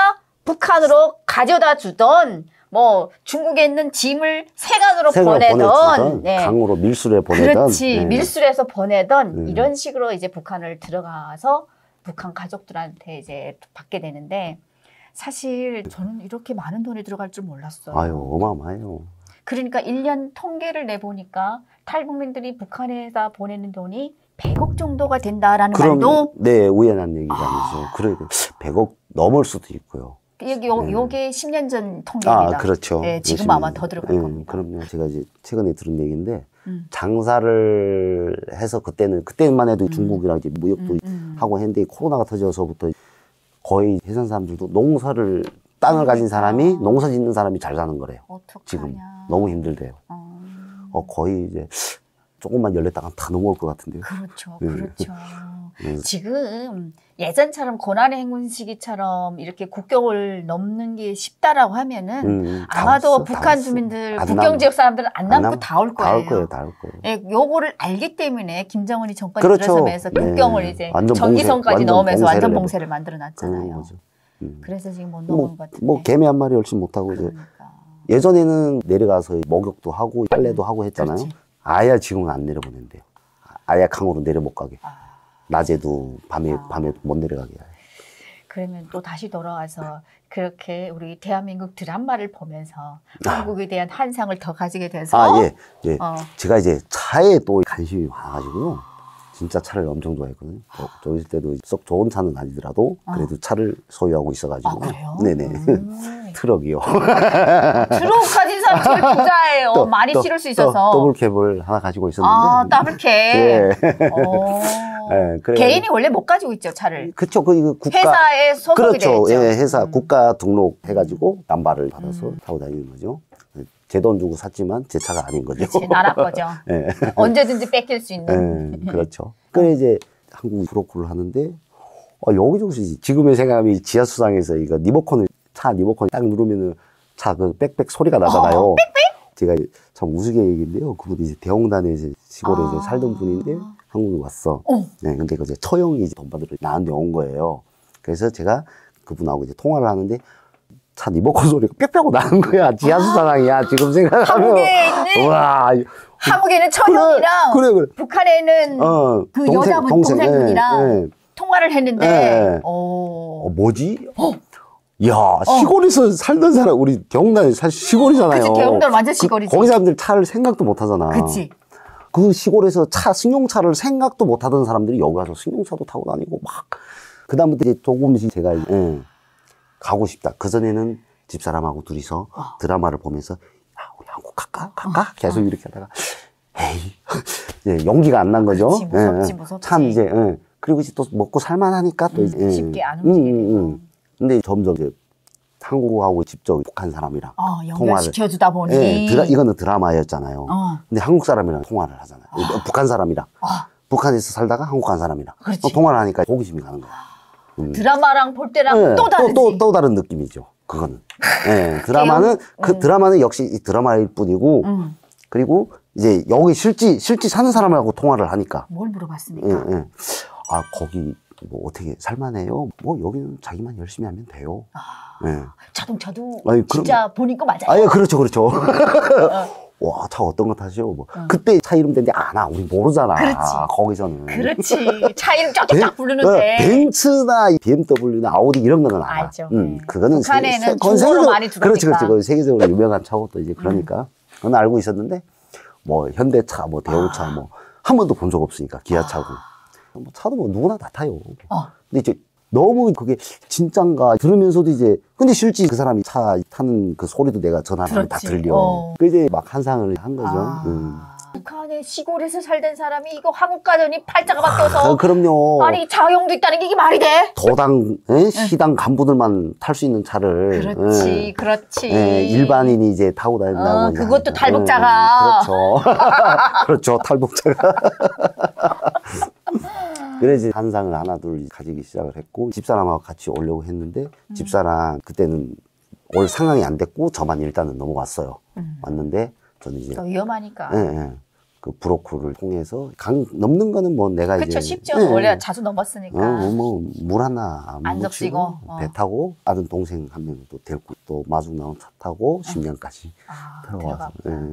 북한으로 가져다 주던 뭐 중국에 있는 짐을 세간으로 보내던 보내주던, 네. 강으로 밀수를 보내던 그렇지 네. 밀수해서 보내던 이런 식으로 이제 북한을 들어가서 북한 가족들한테 이제 받게 되는데 사실 저는 이렇게 많은 돈이 들어갈 줄 몰랐어요. 아유 어마어마해요. 그러니까 1년 통계를 내보니까 탈북민들이 북한에다 보내는 돈이 100억 정도가 된다라는 말도 네 우연한 얘기가 아니죠. 그래 100억 넘을 수도 있고요. 요게 10년 전 통계입니다. 그렇죠. 네, 지금 열심히. 아마 더 들어갈 겁니다. 그럼요. 제가 이제 최근에 들은 얘기인데 장사를 해서 그때만 해도 중국이랑 이제 무역도 하고 했는데 코로나가 터져서부터 거의 해산 사람들도 땅을 가진 사람이 농사 짓는 사람이 잘 사는 거래요. 어떡하냐. 지금 너무 힘들대요. 거의 이제 조금만 열렸다가 다 넘어올 것 같은데요. 그렇죠. 네. 그렇죠. 지금 예전처럼 고난의 행군 시기처럼 이렇게 국경을 넘는 게 쉽다라고 하면은 아마도 북한 주민들, 국경 지역 사람들은 안 남고 다 올 거예요. 다 올 거예요. 예, 요거를 알기 때문에 김정은이 정권이 그렇죠. 들어서면서 국경을 이제 전기선까지 넣으면서 완전 봉쇄를 만들어 놨잖아요. 그래서 지금 못 넘은 것 같은데. 개미 한 마리 열심 못 하고 이제 예전에는 내려가서 목욕도 하고 빨래도 하고 했잖아요. 그렇지. 아예 지금은 안 내려보낸대요. 아예 강으로 내려 못 가게. 낮에도 밤에 못 내려가게. 그러면 또 다시 돌아와서 그렇게 우리 대한민국 드라마를 보면서 한국에 대한 환상을 더 가지게 돼서 예. 제가 이제 차에 또 관심이 많아가지고요. 진짜 차를 엄청 좋아했거든요. 저 있을 때도 썩 좋은 차는 아니더라도 그래도 차를 소유하고 있어가지고. 그래요? 네네. 트럭이요. 트럭 가진 사람 제일 부자예요. 많이 실을 수 있어서. 더블캡을 하나 가지고 있었는데. 더블캡. 예. 네, 개인이 원래 못 가지고 있죠, 차를. 그쵸. 그 국가. 회사에 소속이 돼 있죠. 예, 회사 국가 등록해가지고 남발을 받아서 타고 다니는 거죠. 제 돈 주고 샀지만 제 차가 아닌 거죠. 그렇지, 나라 거죠. 네. 언제든지 뺏길 수 있는. 그렇죠. 그래 이제 한국 브로커를 하는데 여기저기 지금의 생각이 지하수상에서 이거 차 리모컨을 딱 누르면은 차 그 빽빽 소리가 나잖아요. 빽빽? 제가 참 우스개 얘기인데요. 그분이 이제 대홍단에 이제 시골에 이제 살던 분인데 한국에 왔어. 네, 근데 그 이제 처형이 이제 돈 받으러 나한테 온 거예요. 그래서 제가 그분하고 이제 통화를 하는데 차 리모컨 소리가 빽빽하고 나는 거야. 지하수상이야. 지금 생각하면. 한국에 있는. 와. 한국에는 처형이랑. 그래. 북한에는 그 동생분이랑 통화를 했는데. 뭐지? 야, 시골에서 살던 사람, 우리 대홍단이 사실 시골이잖아요. 그치, 대홍단 완전 시골이지. 거기 사람들 차를 생각도 못 하잖아. 그치. 그 시골에서 승용차를 생각도 못 하던 사람들이 여기 와서 승용차도 타고 다니고 막. 그다음부터 이제 조금씩 제가, 가고 싶다. 그전에는 집사람하고 둘이서 드라마를 보면서, 야, 우리 한국 갈까? 계속 이렇게 하다가, 에이, 용기가 안 난 거죠. 그렇지, 무섭지. 참 이제, 그리고 이제 또 먹고 살만하니까 또 이제. 쉽게 안 움직이고. 근데 점점 이제 한국하고 직접 북한 사람이랑 연결시켜주다 보니 이거는 드라마였잖아요. 근데 한국 사람이랑 통화를 하잖아요. 북한 사람이랑 북한에서 살다가 한국 간 사람이랑 통화를 하니까 호기심이 가는 거야. 드라마랑 볼 때랑 또 다르지. 또 다른 느낌이죠. 그거는. 드라마는 드라마는 역시 이 드라마일 뿐이고 그리고 이제 여기 실제 사는 사람하고 통화를 하니까. 뭘 물어봤습니까? 거기 뭐 어떻게 살만해요? 뭐 여기는 자기만 열심히 하면 돼요. 자동차도 진짜 보니까 맞아요. 그렇죠. 와, 차 어떤 거 타시오? 뭐. 그때 차 이름 대는데 우리 모르잖아. 그렇지. 거기서는. 그렇지. 차 이름 쫙쫙 부르는데. 벤츠나 BMW나 아우디 이런 거는 알아. 알죠. 그거는 북한에는 중고로 많이 들어오니까. 그렇지. 세계적으로 유명한 차고 또 이제 그러니까. 그건 알고 있었는데 뭐 현대차, 뭐 대우차 뭐 한 번도 본 적 없으니까 기아차고. 뭐 차도 뭐 누구나 다 타요. 근데 이제 너무 그게 진짠가 들으면서도 이제 근데 실제 그 사람이 차 타는 그 소리도 내가 전화하면 다 들려. 그 이제 막 환상을 한 거죠. 북한의 시골에서 살던 사람이 이거 한국 가더니 팔자가 바뀌어서. 그럼요. 아니 자영도 있다는 게 이게 말이 돼? 도당, 시당 간부들만 탈 수 있는 차를. 그렇지. 일반인이 이제 타고 다닌다고. 그것도 탈북자가. 그렇죠. 탈북자가. 그래서 한상을 하나 둘 가지기 시작을 했고 집사람하고 같이 오려고 했는데 집사람 그때는 올 상황이 안 됐고 저만 일단은 넘어갔어요. 왔는데 저는 이제 더 위험하니까. 그 브로커를 통해서 강 넘는 거는 뭐 내가 그쵸, 이제 쉽죠. 원래 자주 넘었으니까. 뭐 물 하나 안 안 적시고, 묻히고 배 타고 아는 동생 한 명 또 데리고 또 마중 나온 차 타고 심양까지 들어와서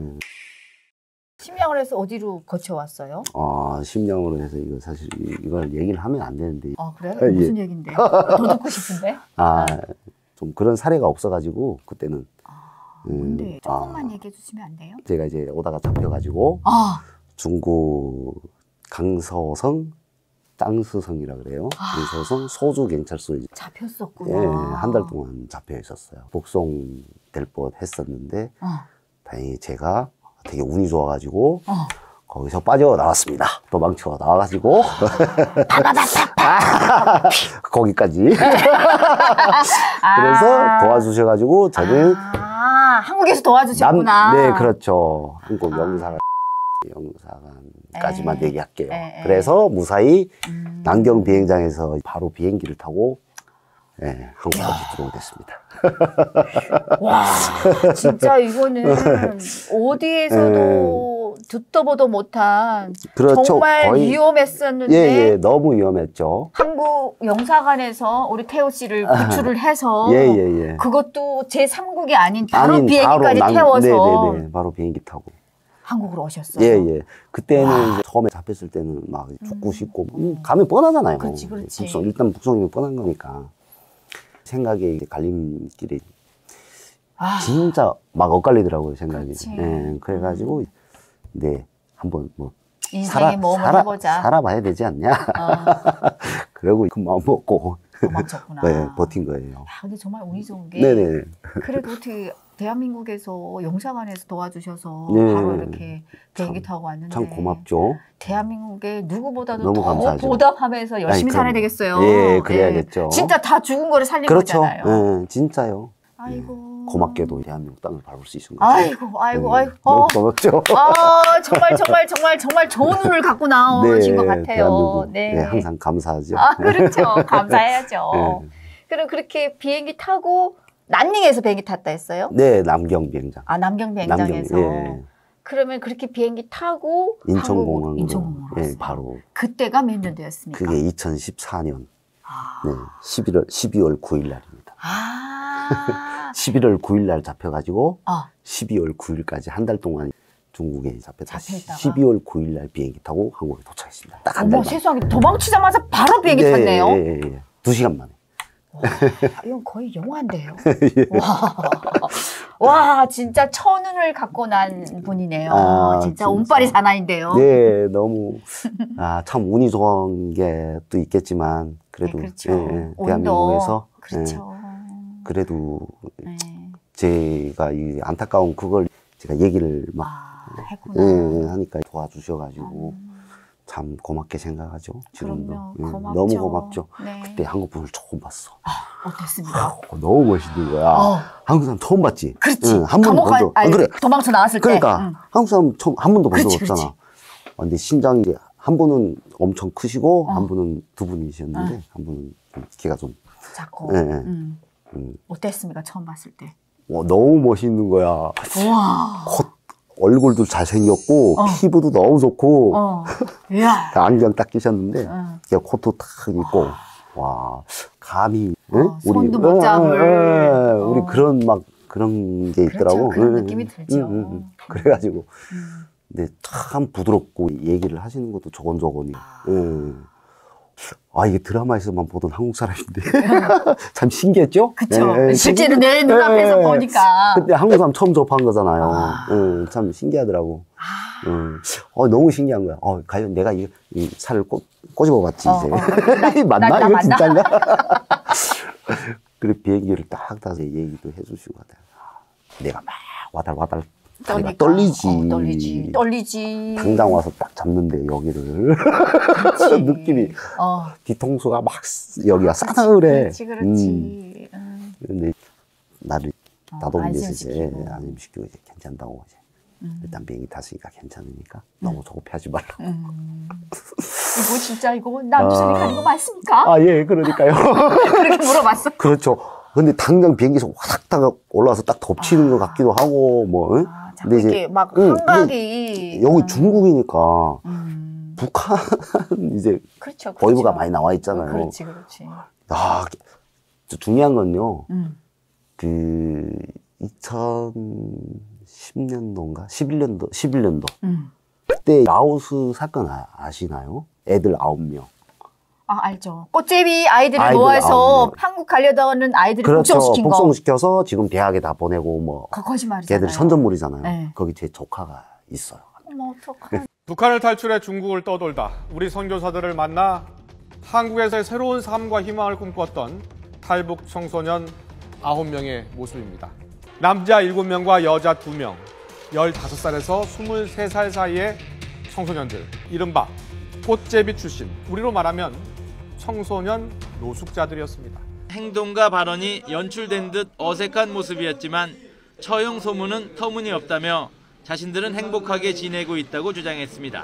심양을 해서 어디로 거쳐왔어요? 심양으로 해서 이거 사실 이걸 얘기를 하면 안 되는데 그래요? 예. 무슨 얘긴데? 더 듣고 싶은데? 좀 그런 사례가 없어가지고 그때는 근데 조금만 얘기해 주시면 안 돼요? 제가 이제 오다가 잡혀가지고 중국 강서성 짱수성이라 그래요. 강서성 소주경찰서에 잡혔었구나. 예, 한 달 동안 잡혀 있었어요. 복송될 뻔 했었는데 다행히 제가 되게 운이 좋아가지고 거기서 빠져나왔습니다. 도망쳐 나와가지고 거기까지 그래서 도와주셔가지고 저는 한국에서 도와주셨구나. 네, 그렇죠. 한국 영사관까지만 얘기할게요. 그래서 무사히 남경 비행장에서 바로 비행기를 타고 한국까지 들어오게 됐습니다. 와, 진짜 이거는 어디에서도 듣도 보도 못한 그렇죠. 정말 거의 위험했었는데 너무 위험했죠. 한국 영사관에서 우리 태호 씨를 구출을 해서 그것도 제3국이 아닌 바로 비행기까지 태워서 바로 비행기 타고 한국으로 오셨어요. 그때는 이제 처음에 잡혔을 때는 막 죽고 싶고 가면 뻔하잖아요. 그렇지. 일단 북송이면 뻔한 거니까 생각에 갈림길이 진짜 막 엇갈리더라고요, 생각이. 그래가지고 한번 뭐 인생의 모험을 해보자. 살아봐야 되지 않냐. 그러고 그 마음 먹고 도망쳤구나. 버틴 거예요. 근데 정말 운이 좋은 게 네네. 그래도 어떻게 대한민국에서 영사관에서 도와주셔서 바로 이렇게 비행기 타고 왔는데 참 고맙죠. 대한민국에 누구보다도 너무 더 감사하죠. 보답하면서 열심히 살아야 되겠어요. 그래야겠죠. 진짜 다 죽은 거를 살린 거잖아요. 진짜요. 아이고. 고맙게도 대한민국 땅을 밟을 수 있은 거죠. 아이고. 너무 고맙죠. 정말 좋은 운을 갖고 나오신 것 같아요. 대한민국. 항상 감사하죠. 그렇죠. 감사해야죠. 그럼 그렇게 비행기 타고 난닝에서 비행기 탔다 했어요? 네, 남경 비행장. 남경 비행장에서. 그러면 그렇게 비행기 타고 인천공항으로 바로. 그때가 몇 년도였습니까? 그게 2014년 12월 9일 날입니다. 11월 9일 날 잡혀가지고 12월 9일까지 한 달 동안 중국에 잡혔다가 12월 9일 날 비행기 타고 한국에 도착했습니다. 딱 한 달. 세상에 도망치자마자 바로 비행기 탔네요. 2시간 만에. 이건 거의 영화인데요. 와, 진짜 천운을 갖고 난 분이네요. 진짜 운빨이 사나인데요. 네, 너무 참 운이 좋은 게 또 있겠지만 그래도 대한민국에서 그래도 제가 이 안타까운 그걸 제가 얘기를 막 하니까 도와주셔가지고 참 고맙게 생각하죠. 지금도. 고맙죠. 너무 고맙죠. 그때 한국분을 처음 봤어. 어땠습니까? 너무 멋있는 거야. 한국 사람 처음 봤지. 그렇지. 한 번도 본 적. 그래. 도망쳐 나왔을 때. 한국 사람 처음 한 번도 본 적 없잖아. 근데 신장이 한 분은 엄청 크시고 한 분은 두 분이셨는데 한 분은 키가 좀 작고. 어땠습니까? 처음 봤을 때. 너무 멋있는 거야. 와. 얼굴도 잘생겼고 피부도 너무 좋고 안경 딱 끼셨는데 코트 탁 입고 와 감히 손도 못 잡을 우리 그런 게 있더라고. 그런 느낌이 들죠. 그래가지고 근데 참 부드럽고 얘기를 하시는 것도 조곤조곤이. 이게 드라마에서만 보던 한국 사람인데 참 신기했죠? 그쵸. 실제로 내 눈앞에서 보니까. 그때 한국 사람 처음 접한 거잖아요. 참 신기하더라고. 너무 신기한 거야. 과연 내가 이 살을 꼬집어 봤지, 이제. 맞나? 이거 진짜인가? 그래, 비행기를 딱 타서 얘기도 해주시고, 내가 막 와달와달. 다리가 떨리지. 당장 와서 딱 잡는데, 여기를. 느낌이. 뒤통수가 막, 여기가 싸늘해. 그렇지. 근데, 나를 나동에서 이제 안심시키고 이제 괜찮다고 이제. 일단 비행기 탔으니까 괜찮으니까 너무 조급해하지 말라고. 이거 진짜 이거 남주선이 가는 거 맞습니까? 예, 그러니까요. 그렇게 물어봤어. 그렇죠. 근데 당장 비행기에서 와닥 올라와서 딱 덮치는 것 같기도 하고, 자꾸 이렇게 막 한각이. 여기 중국이니까 북한 이제 그렇죠, 거의부가 많이 나와 있잖아요. 그렇지, 그렇지. 아, 중요한 건요. 그 2010년도인가? 11년도. 그때 라오스 사건 아시나요? 애들 9명. 아, 알죠. 꽃제비 아이들을 모아서 한국 가려던 아이들을 그렇죠. 복송시킨 거. 복송시켜서 지금 대학에 다 보내고 뭐. 그 거짓말이잖아요. 걔들이 선전물이잖아요. 네. 거기 제 조카가 있어요. 어머, 어떡해. 북한을 탈출해 중국을 떠돌다 우리 선교사들을 만나 한국에서의 새로운 삶과 희망을 꿈꿨던 탈북 청소년 9명의 모습입니다. 남자 7명과 여자 2명, 15살에서 23살 사이의 청소년들, 이른바 꽃제비 출신, 우리로 말하면 청소년 노숙자들이었습니다. 행동과 발언이 연출된 듯 어색한 모습이었지만 처형 소문은 터무니없다며 자신들은 행복하게 지내고 있다고 주장했습니다.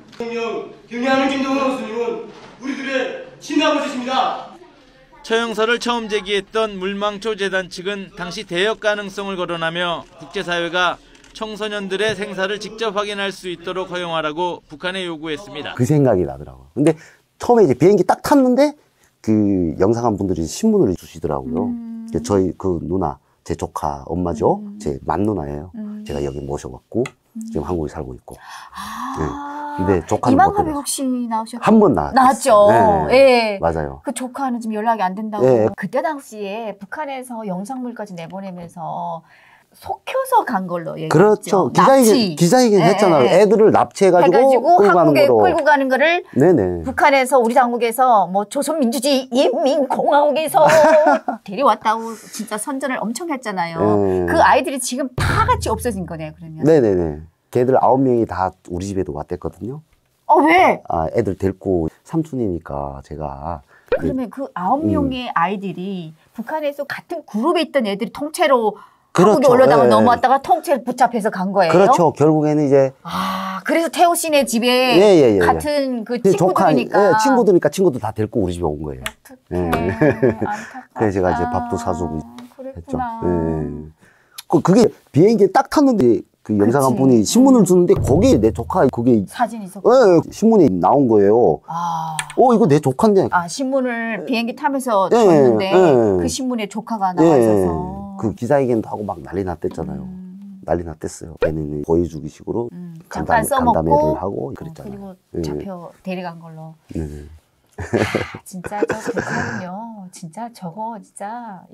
경례하는 김동원 교수님은 우리들의 친아버지십니다. 처형설을 처음 제기했던 물망초 재단 측은 당시 대역 가능성을 거론하며 국제사회가 청소년들의 생사를 직접 확인할 수 있도록 허용하라고 북한에 요구했습니다. 그 생각이 나더라고요. 근데 처음에 이제 비행기 딱 탔는데 그 영상한 분들이 신문을 주시더라고요. 저희 그 누나, 제 조카 엄마죠. 제 맏누나예요. 제가 여기 모셔갖고 지금 한국에 살고 있고. 네. 근데 조카는 이만갑에 혹시 나오셨죠? 한 번 나왔죠. 네. 예. 맞아요. 그 조카는 지금 연락이 안 된다고. 예. 그때 당시에 북한에서 영상물까지 내보내면서 속혀서 간 걸로 얘기했죠. 그렇죠. 기자회견 예, 했잖아요. 예. 애들을 납치해가지고 끌고 한국에 가는 거로. 끌고 가는 거를 네네. 북한에서 우리 당국에서 뭐 조선민주주의 인민공화국에서 데려왔다고 진짜 선전을 엄청 했잖아요. 그 아이들이 지금 다 같이 없어진 거네요, 그러면. 네네네. 걔들 9명이 다 우리 집에도 왔댔거든요. 왜? 아, 애들 데리고 삼촌이니까 제가. 그러면 그 9명의 아이들이 북한에서 같은 그룹에 있던 애들이 통째로 그렇죠. 한국에 올라다가 예. 넘어왔다가 통째로 붙잡혀서 간 거예요? 그렇죠. 결국에는 이제. 아, 그래서 태호 씨네 집에 같은 그 친구들이니까. 예, 친구들 다 데리고 우리 집에 온 거예요. 어떡해. 안타깝다. 그래서 제가 이제 밥도 사주고 했죠. 그랬구나. 예. 그게 비행기에 딱 탔는데 그 영상 한 분이 신문을 주는데 거기에 내 조카 그게 사진이 있었고. 예, 신문이 나온 거예요. 이거 내 조카인데. 신문을 비행기 타면서 예, 줬는데 예. 그 신문에 조카가 나와 있어서. 그 기자회견도 하고 막 난리 났댔잖아요. 난리 났댔어요. 걔는 보여주기 식으로 잠깐 써먹고 간담회를 하고 그랬잖아요. 그리고 잡혀 데려간 걸로. 진짜 저 북한은요. 진짜 저거 진짜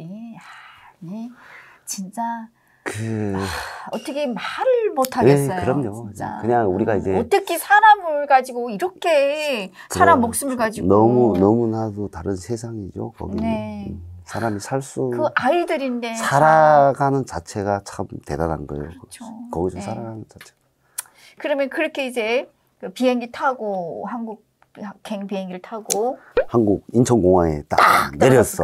진짜 어떻게 말을 못 하겠어요. 그럼요. 진짜. 그냥 우리가 이제 어떻게 사람을 가지고 이렇게 사람 목숨을 가지고 너무나도 다른 세상이죠. 거기는. 네. 사람이 그 아이들인데 살아가는 자체가 참 대단한 거예요. 그렇죠. 거기서 살아가는 자체. 그러면 그렇게 이제 그 비행기 타고 한국행 비행기를 타고 한국 인천공항에 딱 내렸어.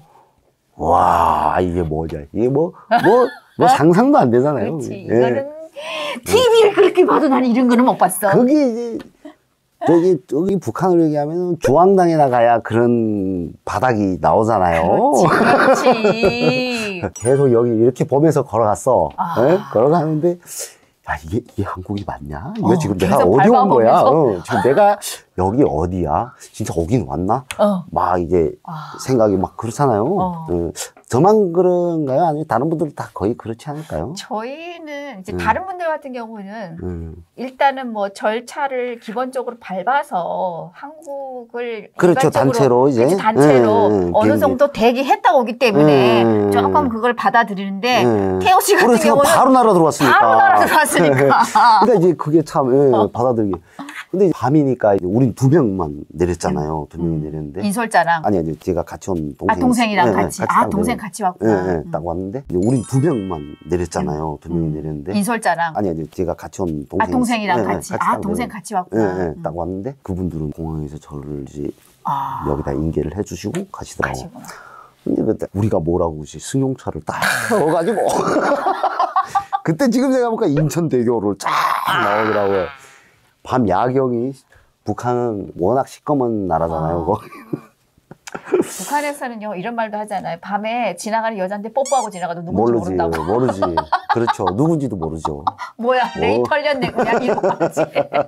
와, 이게 뭐냐? 이게 뭐 상상도 안 되잖아요. 그렇지. 이거는 TV를 그렇게 봐도 나는 이런 거는 못 봤어. 그게 이제 저기 북한으로 얘기하면 중앙당에나 가야 그런 바닥이 나오잖아요. 그렇지. 계속 여기 이렇게 보면서 걸어갔어. 네? 걸어가는데 이게 한국이 맞냐? 이거 지금 내가 어디 온 거야? 지금 내가 여기 어디야? 진짜 오긴 왔나? 막 이제 생각이 막 그렇잖아요. 저만 그런가요? 아니면 다른 분들도 다 거의 그렇지 않을까요? 저희는 이제 다른 분들 같은 경우는 일단은 뭐 절차를 기본적으로 밟아서 한국을 그렇죠. 단체로 이제 단체로 어느 정도 대기했다고 오기 때문에 조금 그걸 받아들이는데 태호 씨 같은 경우는 바로 날아 들어왔으니까. 그러니까 이제 그게 참 받아들이기. 근데 밤이니까 우린 2명만 내렸잖아요. 2명이 내렸는데. 인솔자랑. 아니, 제가 같이 온 동생이랑 같이. 동생 같이 왔구나. 딱 왔는데, 우린 2명만 내렸잖아요. 2명이 내렸는데. 인솔자랑. 아니, 제가 같이 온 동생이랑 같이. 동생 같이 왔구나. 딱 왔는데, 그분들은 공항에서 저를 이제 여기다 인계를 해주시고 가시더라고요. 근데 그때 우리가 뭐라고 이제 승용차를 딱 태워가지고. 그때 지금 생각해보니까 인천대교를 쫙 나오더라고요. 밤 야경이 북한은 워낙 시꺼먼 나라잖아요. 북한에서는요 이런 말도 하잖아요. 밤에 지나가는 여자한테 뽀뽀하고 지나가도 누군지 모르지, 모른다고. 모르지. 그렇죠. 누군지도 모르죠. 뭐야 레이 털렸네 그냥 이러고 하지.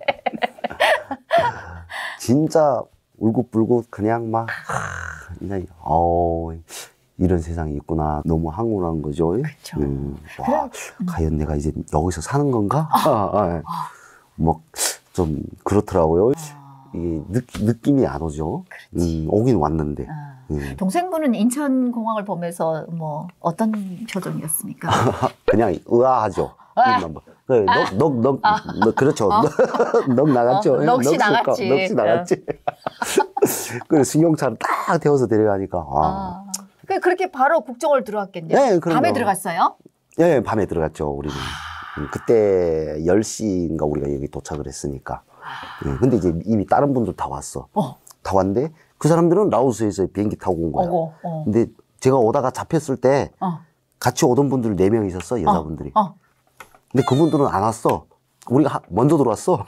진짜 울긋불긋 그냥 막 그냥 이런 세상이 있구나. 너무 황홀한 거죠. 그렇죠. 와, 과연 내가 이제 여기서 사는 건가? 뭐 좀 그렇더라고요. 이게 느낌이 안 오죠. 오긴 왔는데. 동생분은 인천공항을 보면서 뭐 어떤 표정이었습니까? 그냥 의아하죠. 그렇죠. 넋 나갔죠. 넋이 나갔지. 넋이 나갔지. 그래서 승용차를 딱 태워서 데려가니까. 그렇게 바로 국정을 들어왔겠네요. 네, 밤에 들어갔어요? 네, 밤에 들어갔죠. 우리는. 그때 10시인가 우리가 여기 도착을 했으니까. 네, 근데 이제 이미 다른 분들 다 왔어. 다 왔는데 그 사람들은 라오스에서 비행기 타고 온 거야. 근데 제가 오다가 잡혔을 때 같이 오던 분들 4명 있었어, 여자분들이. 근데 그분들은 안 왔어. 우리가 먼저 들어왔어.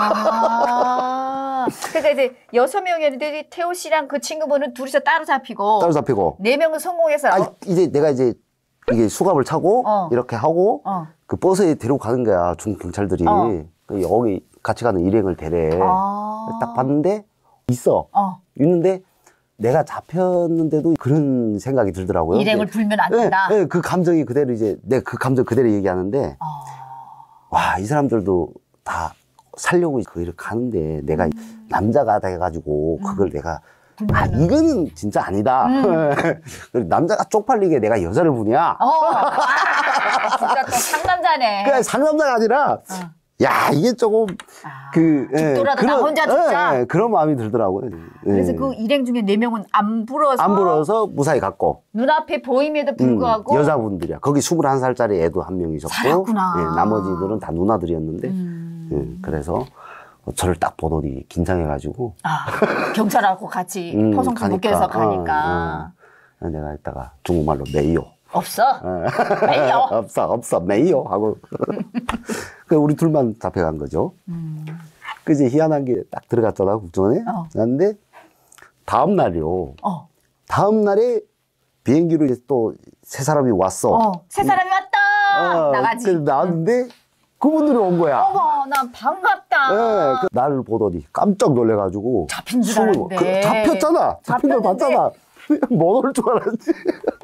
그러니까 이제 6명이었는데 태호 씨랑 그 친구분은 둘이서 따로 잡히고 4명은 성공해서 이제 내가 이제 이게 수갑을 차고 이렇게 하고 그 버스에 데리고 가는 거야. 중국 경찰들이. 여기 같이 가는 일행을 데려. 딱 봤는데 있는데 내가 잡혔는데도 그런 생각이 들더라고요. 일행을 불면 안 된다. 네, 그 감정이 그대로 이제 내가 그 감정 그대로 얘기하는데 와, 이 사람들도 다 살려고 거기를 가는데 내가 남자가 돼가지고 그걸 내가 이거는 진짜 아니다. 남자가 쪽팔리게 내가 여자를 부냐? 진짜 또 상남자네. 그래, 상남자가 아니라 야, 이게 조금 죽더라도 나 혼자 죽자. 그런 마음이 들더라고요. 그래서 그 일행 중에 4명은 안 불어서 무사히 갔고 눈앞에 보임에도 불구하고 여자분들이야. 거기 21살짜리 애도 한 명 있었고 살았구나. 나머지들은 다 누나들이었는데 그래서 저를 딱 보더니 긴장해가지고 경찰하고 같이 포성도 묶여서 가니까 내가 이따가 중국말로 메이요. 없어? 메이요? 없어 메이요 하고 그 우리 둘만 잡혀간 거죠. 그지 희한한 게 딱 들어갔잖아 국정원에. 그런데 다음 날이요. 다음 날에 비행기로 이제 또 세 사람이 왔어. 세 사람이 왔다. 나가지. 나왔는데 그분들이 온 거야. 어머, 난 반갑다. 나를 보더니 깜짝 놀래가지고 잡힌 줄 알았는데. 잡혔잖아. 잡힌 걸 봤잖아. 못 올 줄 알았지.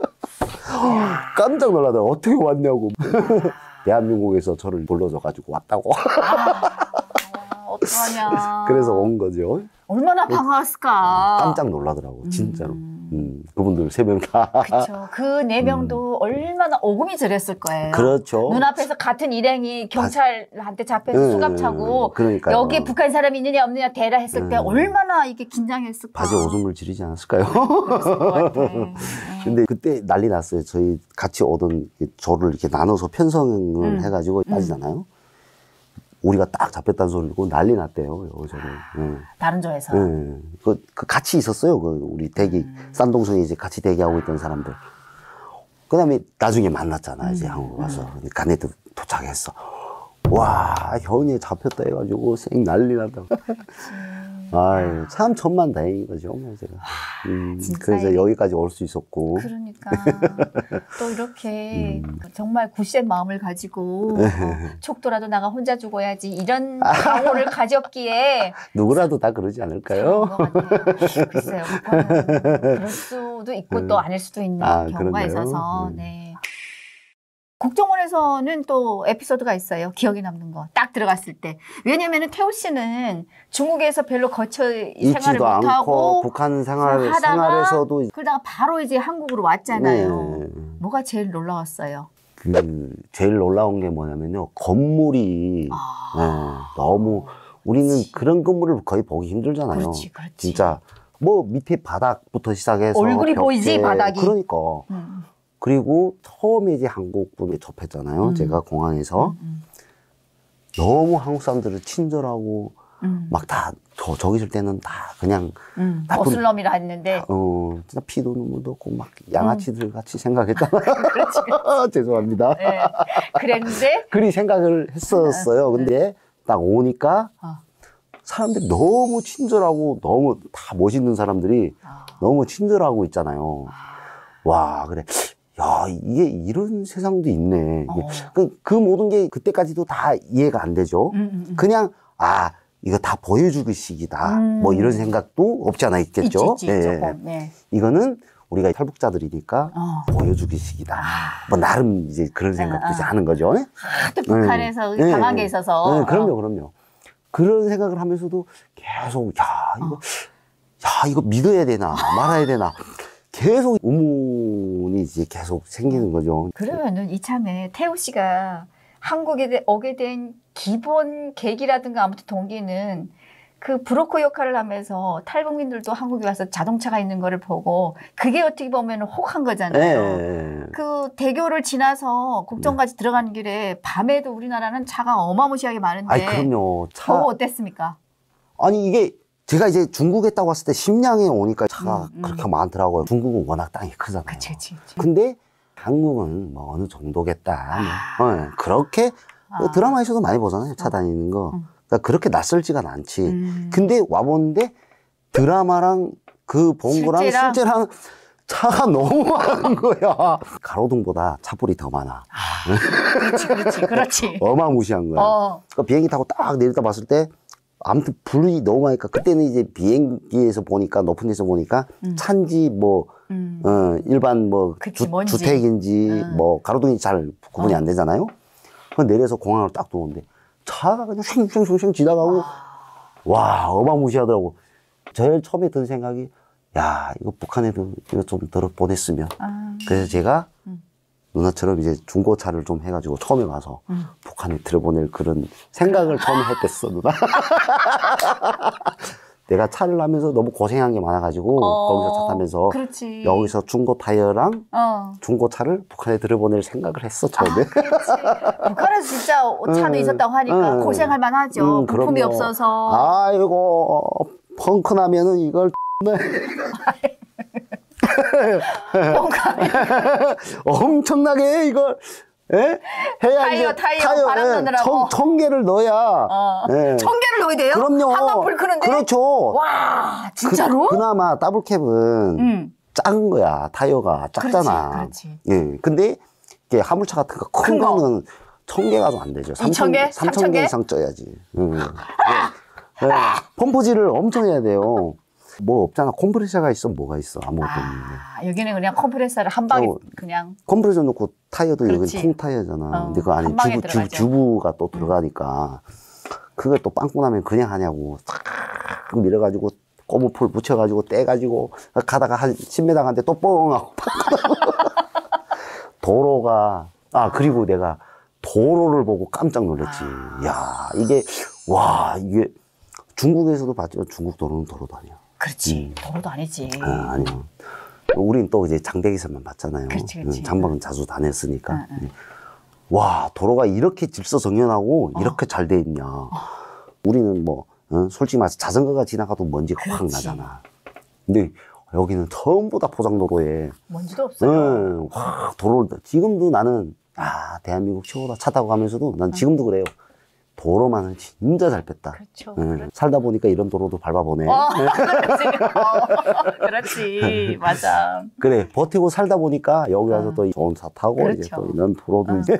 깜짝 놀라더라. 어떻게 왔냐고. 대한민국에서 저를 불러줘가지고 왔다고. 어떡하냐. 그래서 온 거죠. 얼마나 반가웠을까. 깜짝 놀라더라고, 진짜로. 그분들 3명 다. 그렇죠. 그 4명도 얼마나 오금이 저렸을 거예요. 그렇죠. 눈앞에서 같은 일행이 경찰한테 잡혀서 수갑차고 여기 북한 사람이 있느냐 없느냐 대라 했을 때 얼마나 이게 긴장했을까. 바지 오줌을 지르지 않았을까요? 그랬을 것 같아. 근데 그때 난리 났어요. 저희 같이 오던 조를 이렇게 나눠서 편성을 해가지고 빠지잖아요. 우리가 딱 잡혔다는 소리를 듣고 난리 났대요, 저는. 다른 조에서. 그 같이 있었어요. 우리 대기, 싼동성에 이제 같이 대기하고 있던 사람들. 그 다음에 나중에 만났잖아, 이제 한국 와서. 가네도 도착했어. 와, 현이에 잡혔다 해가지고 쌩 난리 났다고. 아유, 참 천만다행인 거죠, 뭐 제가. 그래서 여기까지 올 수 있었고. 그러니까 또 이렇게 정말 굳센 마음을 가지고 촉도라도 나가 혼자 죽어야지 이런 각오를 가졌기에 누구라도 다 그러지 않을까요? 글쎄요, 그럴 수도 있고 또 아닐 수도 있는 경우가 그러네요. 있어서. 네. 국정원에서는 또 에피소드가 있어요. 기억에 남는 거. 딱 들어갔을 때. 왜냐면은 태호 씨는 중국에서 별로 거쳐 생활을 못하고 북한 생활에서도 그러다가 바로 이제 한국으로 왔잖아요. 뭐가 제일 놀라웠어요? 제일 놀라운 게 뭐냐면요. 건물이 너무 우리는 그런 건물을 거의 보기 힘들잖아요. 그렇지. 진짜 뭐 밑에 바닥부터 시작해서 얼굴이 벽체, 보이지 바닥이. 그러니까. 그리고 처음에 이제 한국 분에 접했잖아요. 제가 공항에서. 너무 한국 사람들을 친절하고 막 다 저기 있을 때는 다 그냥 어슬럼이라 했는데 진짜 피도 눈물도 없고 막 양아치들 같이 생각했잖아. 그렇지. 죄송합니다. 네. 그랬는데 그리 생각을 했었어요. 근데 딱 오니까 사람들이 너무 친절하고 너무 다 멋있는 사람들이 너무 친절하고 있잖아요. 와, 그래. 야, 이게 이런 세상도 있네. 그 모든 게 그때까지도 다 이해가 안 되죠. 그냥, 이거 다 보여주기식이다. 뭐 이런 생각도 없지 않아 있겠죠. 있지, 조금. 네. 이거는 우리가 탈북자들이니까 보여주기식이다. 뭐 나름 이제 그런 생각도 이제 하는 거죠. 또 북한에서 강한 게 있어서. 그럼요. 그런 생각을 하면서도 계속, 이거 믿어야 되나, 말아야 되나. 계속 의문이 이제 계속 생기는 거죠. 그러면은 이참에 태우 씨가 한국에 오게 된 기본 계기라든가 아무튼 동기는 그 브로커 역할을 하면서 탈북민들도 한국에 와서 자동차가 있는 거를 보고 그게 어떻게 보면 혹한 거잖아요. 그 대교를 지나서 국정까지 들어가는 길에 밤에도 우리나라는 차가 어마무시하게 많은데. 그럼요. 보고 어땠습니까? 아니, 이게 제가 이제 중국에 딱 왔을 때 심양에 오니까 차가 그렇게 많더라고요. 중국은 워낙 땅이 크잖아요. 그치. 근데 한국은 뭐 어느 정도겠다. 그렇게 드라마에서도 많이 보잖아요. 차 다니는 거. 그러니까 그렇게 낯설지가 않지. 근데 와보는데 드라마랑 그 본 거랑 실제랑 차가 너무 많은 거야. 가로등보다 차불이 더 많아. 그렇지. 어마무시한 거야. 그러니까 비행기 타고 딱 내리다 봤을 때 아무튼 불이 너무 많으니까 그때는 이제 비행기에서 보니까 높은 데서 보니까 차인지 뭐 일반 뭐 주택인지 뭐 가로등인지 잘 구분이 안 되잖아요. 내려서 공항으로 딱 들어오는데 차가 그냥 쉥쉥쉥쉥 지나가고 와 어마무시하더라고. 제일 처음에 든 생각이 야 이거 북한에도 이거 좀 덜어 보냈으면. 그래서 제가 누나처럼 이제 중고차를 좀 해가지고 처음에 와서 북한에 들여보낼 그런 생각을 처음에 했댔어, 누나. 내가 차를 하면서 너무 고생한 게 많아가지고 거기서 차 타면서 그렇지. 여기서 중고 타이어랑 중고차를 북한에 들여보낼 생각을 했어, 처음에. 북한에서 진짜 차도 있었다고 하니까 고생할 만하죠. 부품이 없어서. 아이고 펑크 나면은 이걸 엄청나게 이걸 해야 타이어 바람 넣느라고 1000개를 넣어야 1000개를 넣어야 돼요? 그럼요. 한방 불 끄는데? 그렇죠. 와 진짜로? 그나마 더블캡은 작은 거야. 타이어가 작잖아. 그렇지. 예. 근데 이게 화물차 같은 거 큰 거는 1000개가 좀 안 되죠. 2000개? 3000개 이상 쪄야지. 펌프질을 엄청 해야 돼요. 뭐 없잖아. 컴프레셔가 있어 뭐가 있어. 아무것도 없는데. 여기는 그냥 컴프레서를 한 방에 그냥. 컴프레셔 넣고 타이어도 여기 통타이어잖아. 근데 그 안에 주부가 또 들어가니까 그걸 또 빵꾸 나면 그냥 하냐고. 싹 밀어가지고 고무풀 붙여가지고 떼가지고 가다가 한 10m 간데 또 뻥 하고 도로가 그리고 내가 도로를 보고 깜짝 놀랐지. 야 이게 이게 중국에서도 봤죠. 중국 도로는 도로도 아니야. 그렇지. 도로도 아니지. 아니요. 우린 또 이제 장백에서만 봤잖아요. 그렇지. 장박은 자주 다녔으니까. 와, 도로가 이렇게 질서정연하고 이렇게 잘 돼 있냐. 우리는 뭐, 솔직히 말해서 자전거가 지나가도 먼지가 확 나잖아. 근데 여기는 전부 다 포장도로에. 먼지도 없어요. 도로를, 지금도 나는, 대한민국 최고다 차 타고 가면서도 난 지금도 그래요. 도로만은 진짜 잘 뺐다. 그렇죠. 살다 보니까 이런 도로도 밟아보네. 그렇지. 맞아. 그래, 버티고 살다 보니까 여기 와서 또 좋은 차 타고 이제 또 이런 도로도 이제.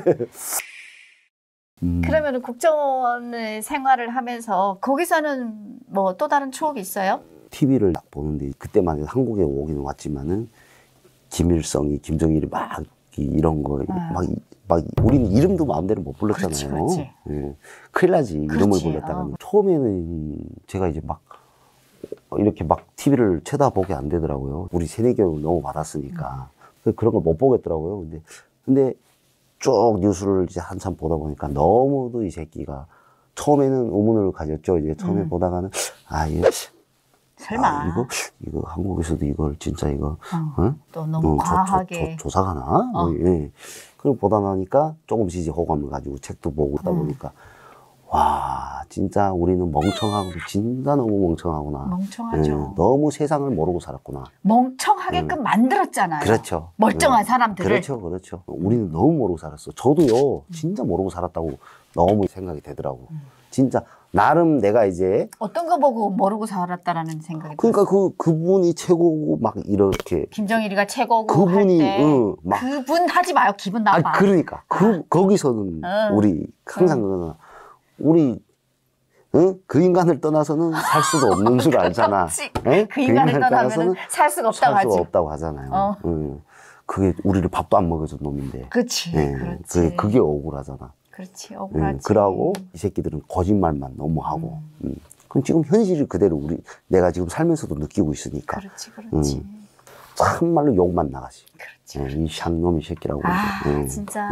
그러면 국정원 생활을 하면서 거기서는 뭐 또 다른 추억이 있어요? TV를 딱 보는데 그때만 해도 한국에 오기는 왔지만은 김일성이, 김정일이 막 이런 거 막 우리는 이름도 마음대로 못 불렀잖아요. 그렇지. 예. 큰일 나지 이름을 불렀다가 처음에는 제가 이제 막 이렇게 막 TV를 쳐다보게 안 되더라고요. 우리 세뇌 교육을 너무 받았으니까 그런 걸 못 보겠더라고요. 근데 쭉 뉴스를 이제 한참 보다 보니까 너무도 이 새끼가 처음에는 의문을 가졌죠. 이제 처음에 보다가는 이거 설마 이거 한국에서도 이걸 진짜 이거 또 너무 과하게 조사가나? 예. 그리고 보다 나니까 조금씩 이제 호감을 가지고 책도 보고 하다 보니까 와 진짜 우리는 멍청하고 진짜 너무 멍청하구나. 멍청하죠. 예. 너무 세상을 모르고 살았구나. 멍청하게끔 만들었잖아요. 그렇죠. 멀쩡한 사람들을. 그렇죠. 우리는 너무 모르고 살았어. 저도요 진짜 모르고 살았다고 너무 생각이 되더라고. 진짜 나름 내가 이제 어떤 거 보고 모르고 살았다라는 생각이 그러니까 그분이 최고고 막 이렇게 김정일이가 최고고 그분이 할 때 막 그분 하지 마요. 기분 나빠. 그러니까 거기서는 우리 항상 그러나 우리 그 인간을 떠나서는 살 수도 없는 줄 알잖아. 그렇지. 응? 그 인간을 떠나서는 살 수가 없다고 살 수가 하지. 없다고 하잖아요. 그게 우리를 밥도 안 먹여준 놈인데. 그렇지. 예, 그렇지. 그게 억울하잖아. 그렇지. 억울하지. 그러고 이 새끼들은 거짓말만 너무 하고. 그럼 지금 현실을 그대로 내가 지금 살면서도 느끼고 있으니까. 그렇지. 참말로 욕만 나가지. 그렇지. 이 샹놈이 새끼라고. 진짜.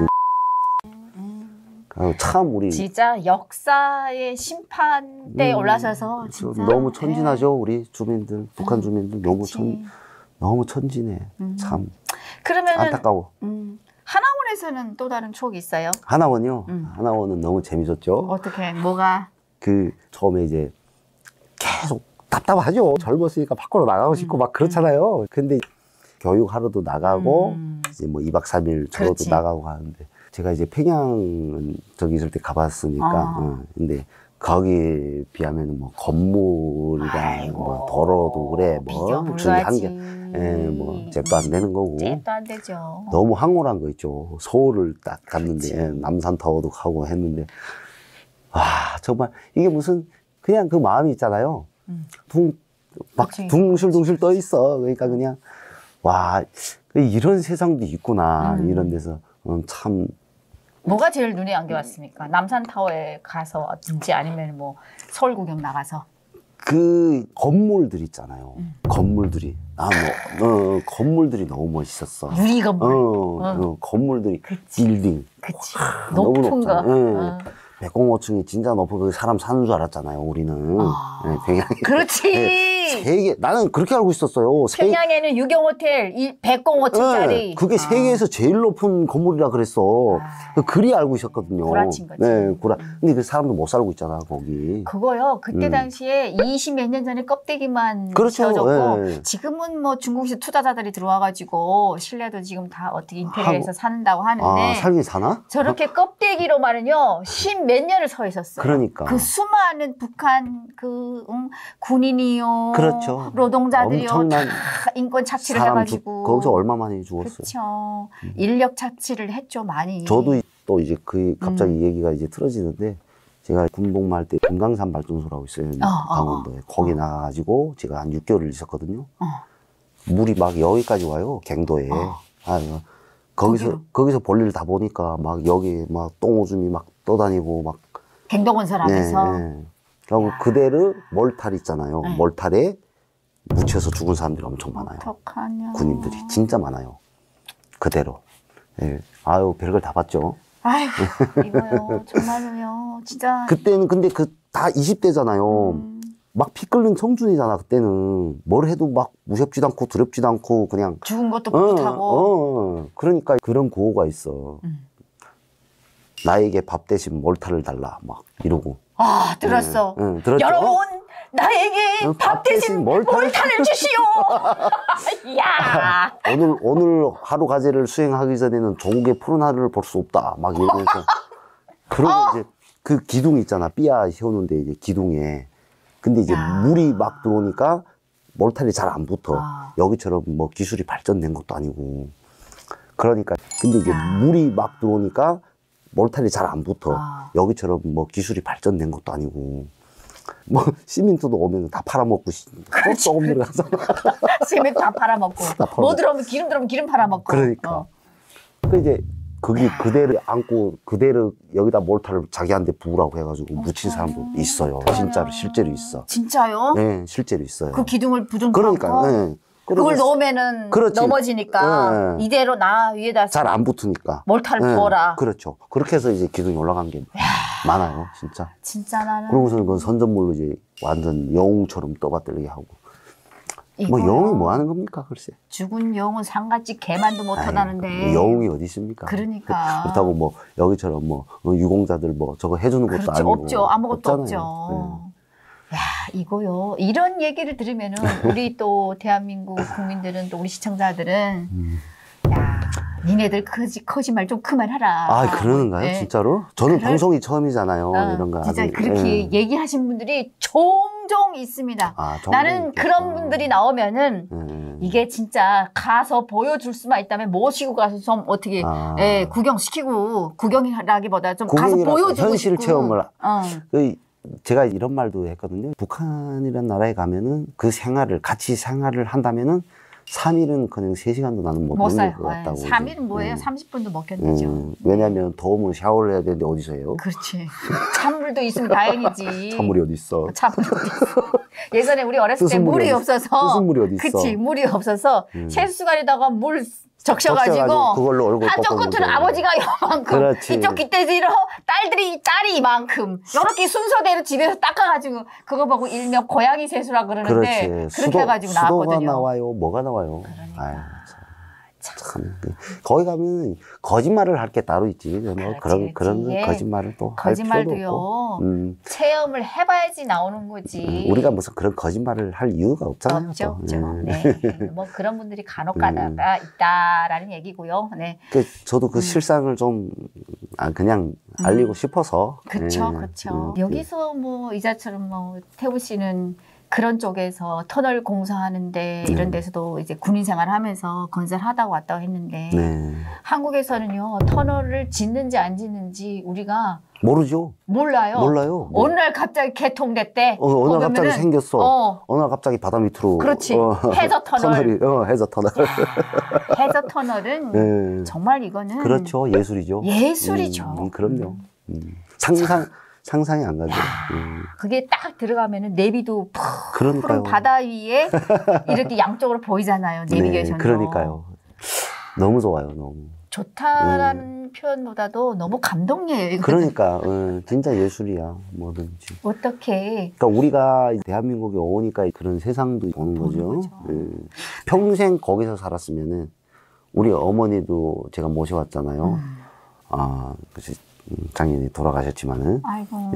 참 우리 진짜 역사의 심판대에 올라서서 진짜 너무 천진하죠. 우리 주민들, 북한 주민들 너무 천진해. 참 그러면은 안타까워. 하나원에서는 또 다른 추억이 있어요? 하나원이요. 하나원은 너무 재밌었죠. 어떻게 뭐가? 처음에 이제 계속 답답하죠. 젊었으니까 밖으로 나가고 싶고 막 그렇잖아요. 근데 교육하러도 나가고 이제 뭐 2박 3일 저도 나가고 하는데 제가 이제 평양 저기 있을 때 가봤으니까 근데 거기에 비하면 뭐 건물이랑 뭐 도로도 그래 뭐 주위 한개 뭐 잽도 안 되는 거고 잽도 안 되죠. 너무 황홀한 거 있죠. 서울을 딱 갔는데 남산타워도 가고 했는데 와 정말 이게 무슨 그냥 그 마음이 있잖아요. 막 둥실둥실 떠 있어. 그러니까 그냥 와 이런 세상도 있구나 이런 데서 참. 뭐가 제일 눈에 안겨왔습니까? 남산타워에 가서든지 아니면 뭐 서울 구경 나가서. 그 건물들 있잖아요. 건물들이 건물들이 너무 멋있었어. 유리 건물. 건물들이 그치. 빌딩. 그치. 너무 높은 거. 높잖아. 105층이 진짜 높고 사람 사는 줄 알았잖아요. 우리는. 평양에. 그렇지. 세계 나는 그렇게 알고 있었어요. 평양에는 유경호텔 105층짜리. 그게 세계에서 제일 높은 건물이라 그랬어. 그리 알고 있었거든요. 구라친 거지. 네, 근데 그 사람도 못 살고 있잖아 거기. 그거요. 그때 당시에 20 몇 년 전에 껍데기만 그렇죠. 지어졌고 지금은 뭐 중국에서 투자자들이 들어와가지고 실내도 지금 다 어떻게 인테리어에서 산다고 하는데 살긴 사나? 저렇게 껍데기로만은요 10 몇 년을 서 있었어요. 그러니까 그 수많은 북한 군인이요, 그렇죠. 노동자들이요, 엄청난 다 인권 착취를 해가지고 거기서 얼마 많이 죽었어요. 그렇죠. 인력 착취를 했죠 많이. 저도 또 이제 갑자기 이 얘기가 이제 틀어지는데 제가 군복무할 때 금강산 발전소라고 있어요. 강원도에 거기 나가가지고 제가 한 6개월을 있었거든요. 물이 막 여기까지 와요. 갱도에. 거기서 볼일 다 보니까 막 여기 막 똥오줌이 막 떠다니고 막 갱도건설 안에서. 그리고 그대로 몰탈 있잖아요. 몰탈에 묻혀서 죽은 사람들이 엄청 많아요. 어떡하냐. 군인들이 진짜 많아요. 그대로. 아유 별걸 다 봤죠. 아이고 이거요 정말로요 진짜. 그때는 근데 다 20대잖아요. 막 피 끓는 청춘이잖아. 그때는 뭘 해도 막 무섭지도 않고 두렵지도 않고 그냥 죽은 것도 뿌듯하고. 그러니까 그런 구호가 있어. 나에게 밥 대신 몰탈을 달라 막 이러고. 들었어. 들었죠? 여러분 나에게 밥 대신 몰탈을 주시오. 야. 오늘 하루 과제를 수행하기 전에는 조국의 푸른 하늘을 볼 수 없다. 막 이러면서. 그러고 이제 그 기둥 있잖아. 삐아 세우는데 이제 기둥에. 근데 이제 물이 막 들어오니까 몰탈이 잘 안 붙어. 여기처럼 뭐 기술이 발전된 것도 아니고. 그러니까 근데 이제 물이 막 들어오니까 몰탈이 잘 안 붙어. 여기처럼 뭐 기술이 발전된 것도 아니고. 뭐 시멘트도 오면 다 팔아먹고 썩 내려가잖아. 시멘트 다 팔아먹고. 뭐 들어오면 기름 팔아먹고. 그러니까. 그 이제 거기 그대로 안고 그대로 여기다 몰탈을 자기한테 부으라고 해가지고 묻힌 사람도 있어요. 진짜로 실제로 있어. 진짜요? 네, 실제로 있어요. 그 기둥을 부둥 그러니까. 고 네. 그걸 넣으면은 그렇지. 넘어지니까 이대로 나 위에다 잘 안 붙으니까 몰탈을 부어라. 그렇죠. 그렇게 해서 이제 기둥이 올라간 게 많아요, 진짜. 진짜 나는. 그러고서는 그 선전물로 이제 완전 영웅처럼 떠받들게 하고. 뭐 영웅이 뭐 하는 겁니까, 글쎄. 죽은 영웅은 상갓집 개만도 못하다는데. 영웅이 어디 있습니까? 그러니까. 그렇다고 뭐 여기처럼 뭐 유공자들 뭐 저거 해주는 것도 그렇지, 아니고. 없죠. 아무것도 없잖아요. 없죠. 야, 이거요. 이런 얘기를 들으면은 우리 또 대한민국 국민들은 또 우리 시청자들은 야, 니네들 거짓말 좀 그만하라. 아, 그러는가요? 네. 진짜로? 저는 방송이 처음이잖아요. 이런 거. 진짜 아직. 그렇게 얘기하신 분들이 종종 있습니다. 아, 종종 나는 있겠다. 그런 분들이 나오면은 이게 진짜 가서 보여줄 수만 있다면 모시고 가서 좀 어떻게 구경시키고 구경이라기보다 좀 가서 보여주고 현실 싶고. 체험을. 제가 이런 말도 했거든요. 북한이라는 나라에 가면은 그 생활을 같이 생활을 한다면은 3일은 그냥 3시간도 나는 못 살아요. 것 같다고. 3일은 뭐예요? 30분도 못 견디죠. 왜냐하면 더우면 샤워를 해야 되는데 어디서 해요? 그렇지. 찬물도 있으면 다행이지. 찬물이 어디 있어? 찬물이 어디 있어? 예전에 우리 어렸을 때 물이 없어서. 뜨순 물이 어디 있어? 그치. 물이 없어서 세수관에다가 물 적셔가지고 그걸로 얼굴 한쪽 끝으로 아버지가 이만큼 그렇지. 이쪽 깃대지로 딸이 이만큼 이렇게 순서대로 집에서 닦아가지고 그거 보고 일명 고양이 세수라 그러는데 그렇지. 그렇게 해가지고 수도가 나왔거든요. 나와요. 뭐가 나와요? 그러니까. 아유, 참. 거기 가면 거짓말을 할 게 따로 있지. 뭐 그런 거짓말을 또 할 필요도 거짓말도요. 없고. 체험을 해봐야지 나오는 거지. 우리가 무슨 그런 거짓말을 할 이유가 없잖아요. 없죠. 또. 네. 뭐 그런 분들이 간혹 가다가 있다라는 얘기고요. 네. 저도 그 실상을 좀 그냥 알리고 싶어서. 그렇죠, 그렇죠. 여기서 뭐 이자처럼 뭐 태우 씨는 그런 쪽에서 터널 공사하는데 이런 데서도 이제 군인 생활하면서 건설하다가 왔다고 했는데 한국에서는요 터널을 짓는지 안 짓는지 우리가 모르죠. 몰라요. 어느 날 갑자기 개통됐대. 어느 날 갑자기 생겼어. 어느 날 갑자기 바다 밑으로. 그렇지. 해저 터널. 해저 터널. 해저 터널은 정말 이거는. 그렇죠. 예술이죠. 예술이죠. 그럼요. 상상이 안 가죠. 그게 딱 들어가면은 내비도 푸른 바다 위에 이렇게 양쪽으로 보이잖아요. 내비게이션도. 그러니까요. 너무 좋아요. 너무. 좋다라는 표현보다도 너무 감동이에요. 그러니까 진짜 예술이야. 뭐든지. 어떻게? 그러니까 우리가 대한민국에 오니까 그런 세상도 보는 거죠. 평생 거기서 살았으면은 우리 어머니도 제가 모셔왔잖아요. 그래서 작년에 돌아가셨지만은. 아이고.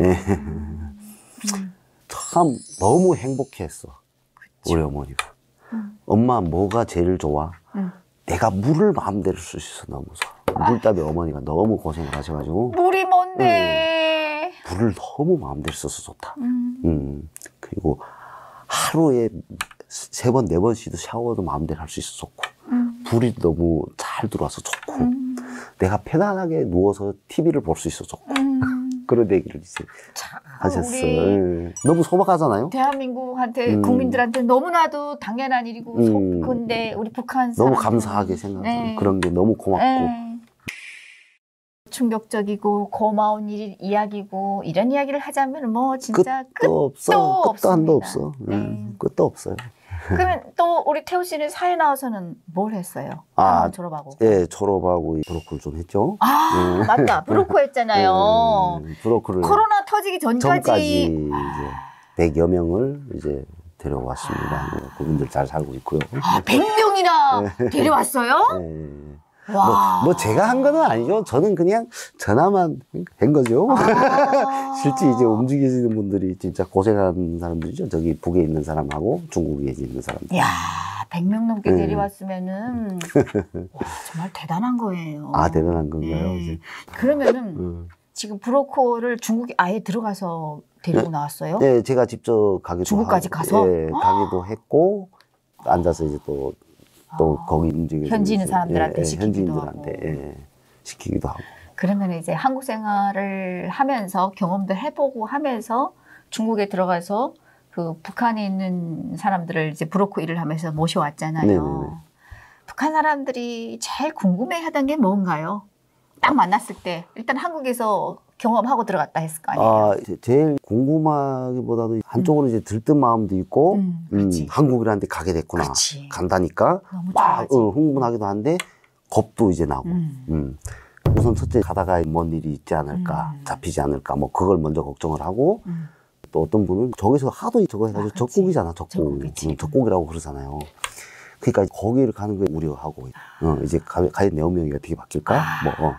참 너무 행복했어. 그쵸. 우리 어머니가. 엄마 뭐가 제일 좋아? 내가 물을 마음대로 쓸 수 있어. 너무 좋아. 물 때문에 어머니가 너무 고생을 하셔가지고. 물이 뭔데? 물을 너무 마음대로 써서 좋다. 그리고 하루에 3번, 4번씩도 샤워도 마음대로 할 수 있어 좋고. 불이 너무 잘 들어와서 좋고. 내가 편안하게 누워서 TV를 볼 수 있어 좋고. 그런 얘기를 이제 하셨어요. 너무 소박하잖아요. 대한민국한테 국민들한테 너무나도 당연한 일이고 근데 우리 북한 사람 너무 감사하게 생각하고 그런 게 너무 고맙고 충격적이고 고마운 이야기고 이런 이야기를 하자면 뭐 진짜 끝도 없어. 끝도 한도 없어. 끝도 없어요. 그러면 또 우리 태우 씨는 사회 나와서는 뭘 했어요? 졸업하고. 예, 졸업하고 브로커를 좀 했죠. 맞다. 브로커 했잖아요. 브로커를 코로나 터지기 전까지 이제 100여 명을 이제 데려왔습니다. 그분들 잘 살고 있고요. 100명이나 데려왔어요? 와. 뭐 제가 한 건 아니죠. 저는 그냥 전화만 한 거죠. 실제 이제 움직이시는 분들이 진짜 고생하는 사람들이죠. 저기 북에 있는 사람하고 중국에 있는 사람들. 이야, 100명 넘게 데려왔으면은 와, 정말 대단한 거예요. 대단한 건가요? 그러면은 지금 브로커를 중국에 아예 들어가서 데리고 나왔어요? 네, 제가 직접 가기도 중국까지 가서? 가기도 했고 앉아서 이제 또 거기 움직이는 현지 있는 사람들한테 시키기도 현지인들한테 시키기도 하고. 그러면 이제 한국 생활을 하면서 경험도 해보고 하면서 중국에 들어가서 그 북한에 있는 사람들을 이제 브로커 일을 하면서 모셔왔잖아요. 네네네. 북한 사람들이 제일 궁금해하던 게 뭔가요? 딱 만났을 때 일단 한국에서 경험하고 들어갔다 했을 거 아니에요? 제일 궁금하기보다도 한쪽으로 이제 들뜬 마음도 있고, 한국이라는 데 가게 됐구나. 그렇지. 간다니까 막 흥분하기도 한데 겁도 이제 나고. 우선 첫째 가다가 뭔 일이 있지 않을까, 잡히지 않을까, 뭐 그걸 먼저 걱정을 하고, 또 어떤 분은 저기서 하도 저거 해가지고 적국이잖아, 적국. 적국이라고 그러잖아요. 그러니까 거기를 가는 거 우려하고, 이제 과연 내 운명이 어떻게 바뀔까?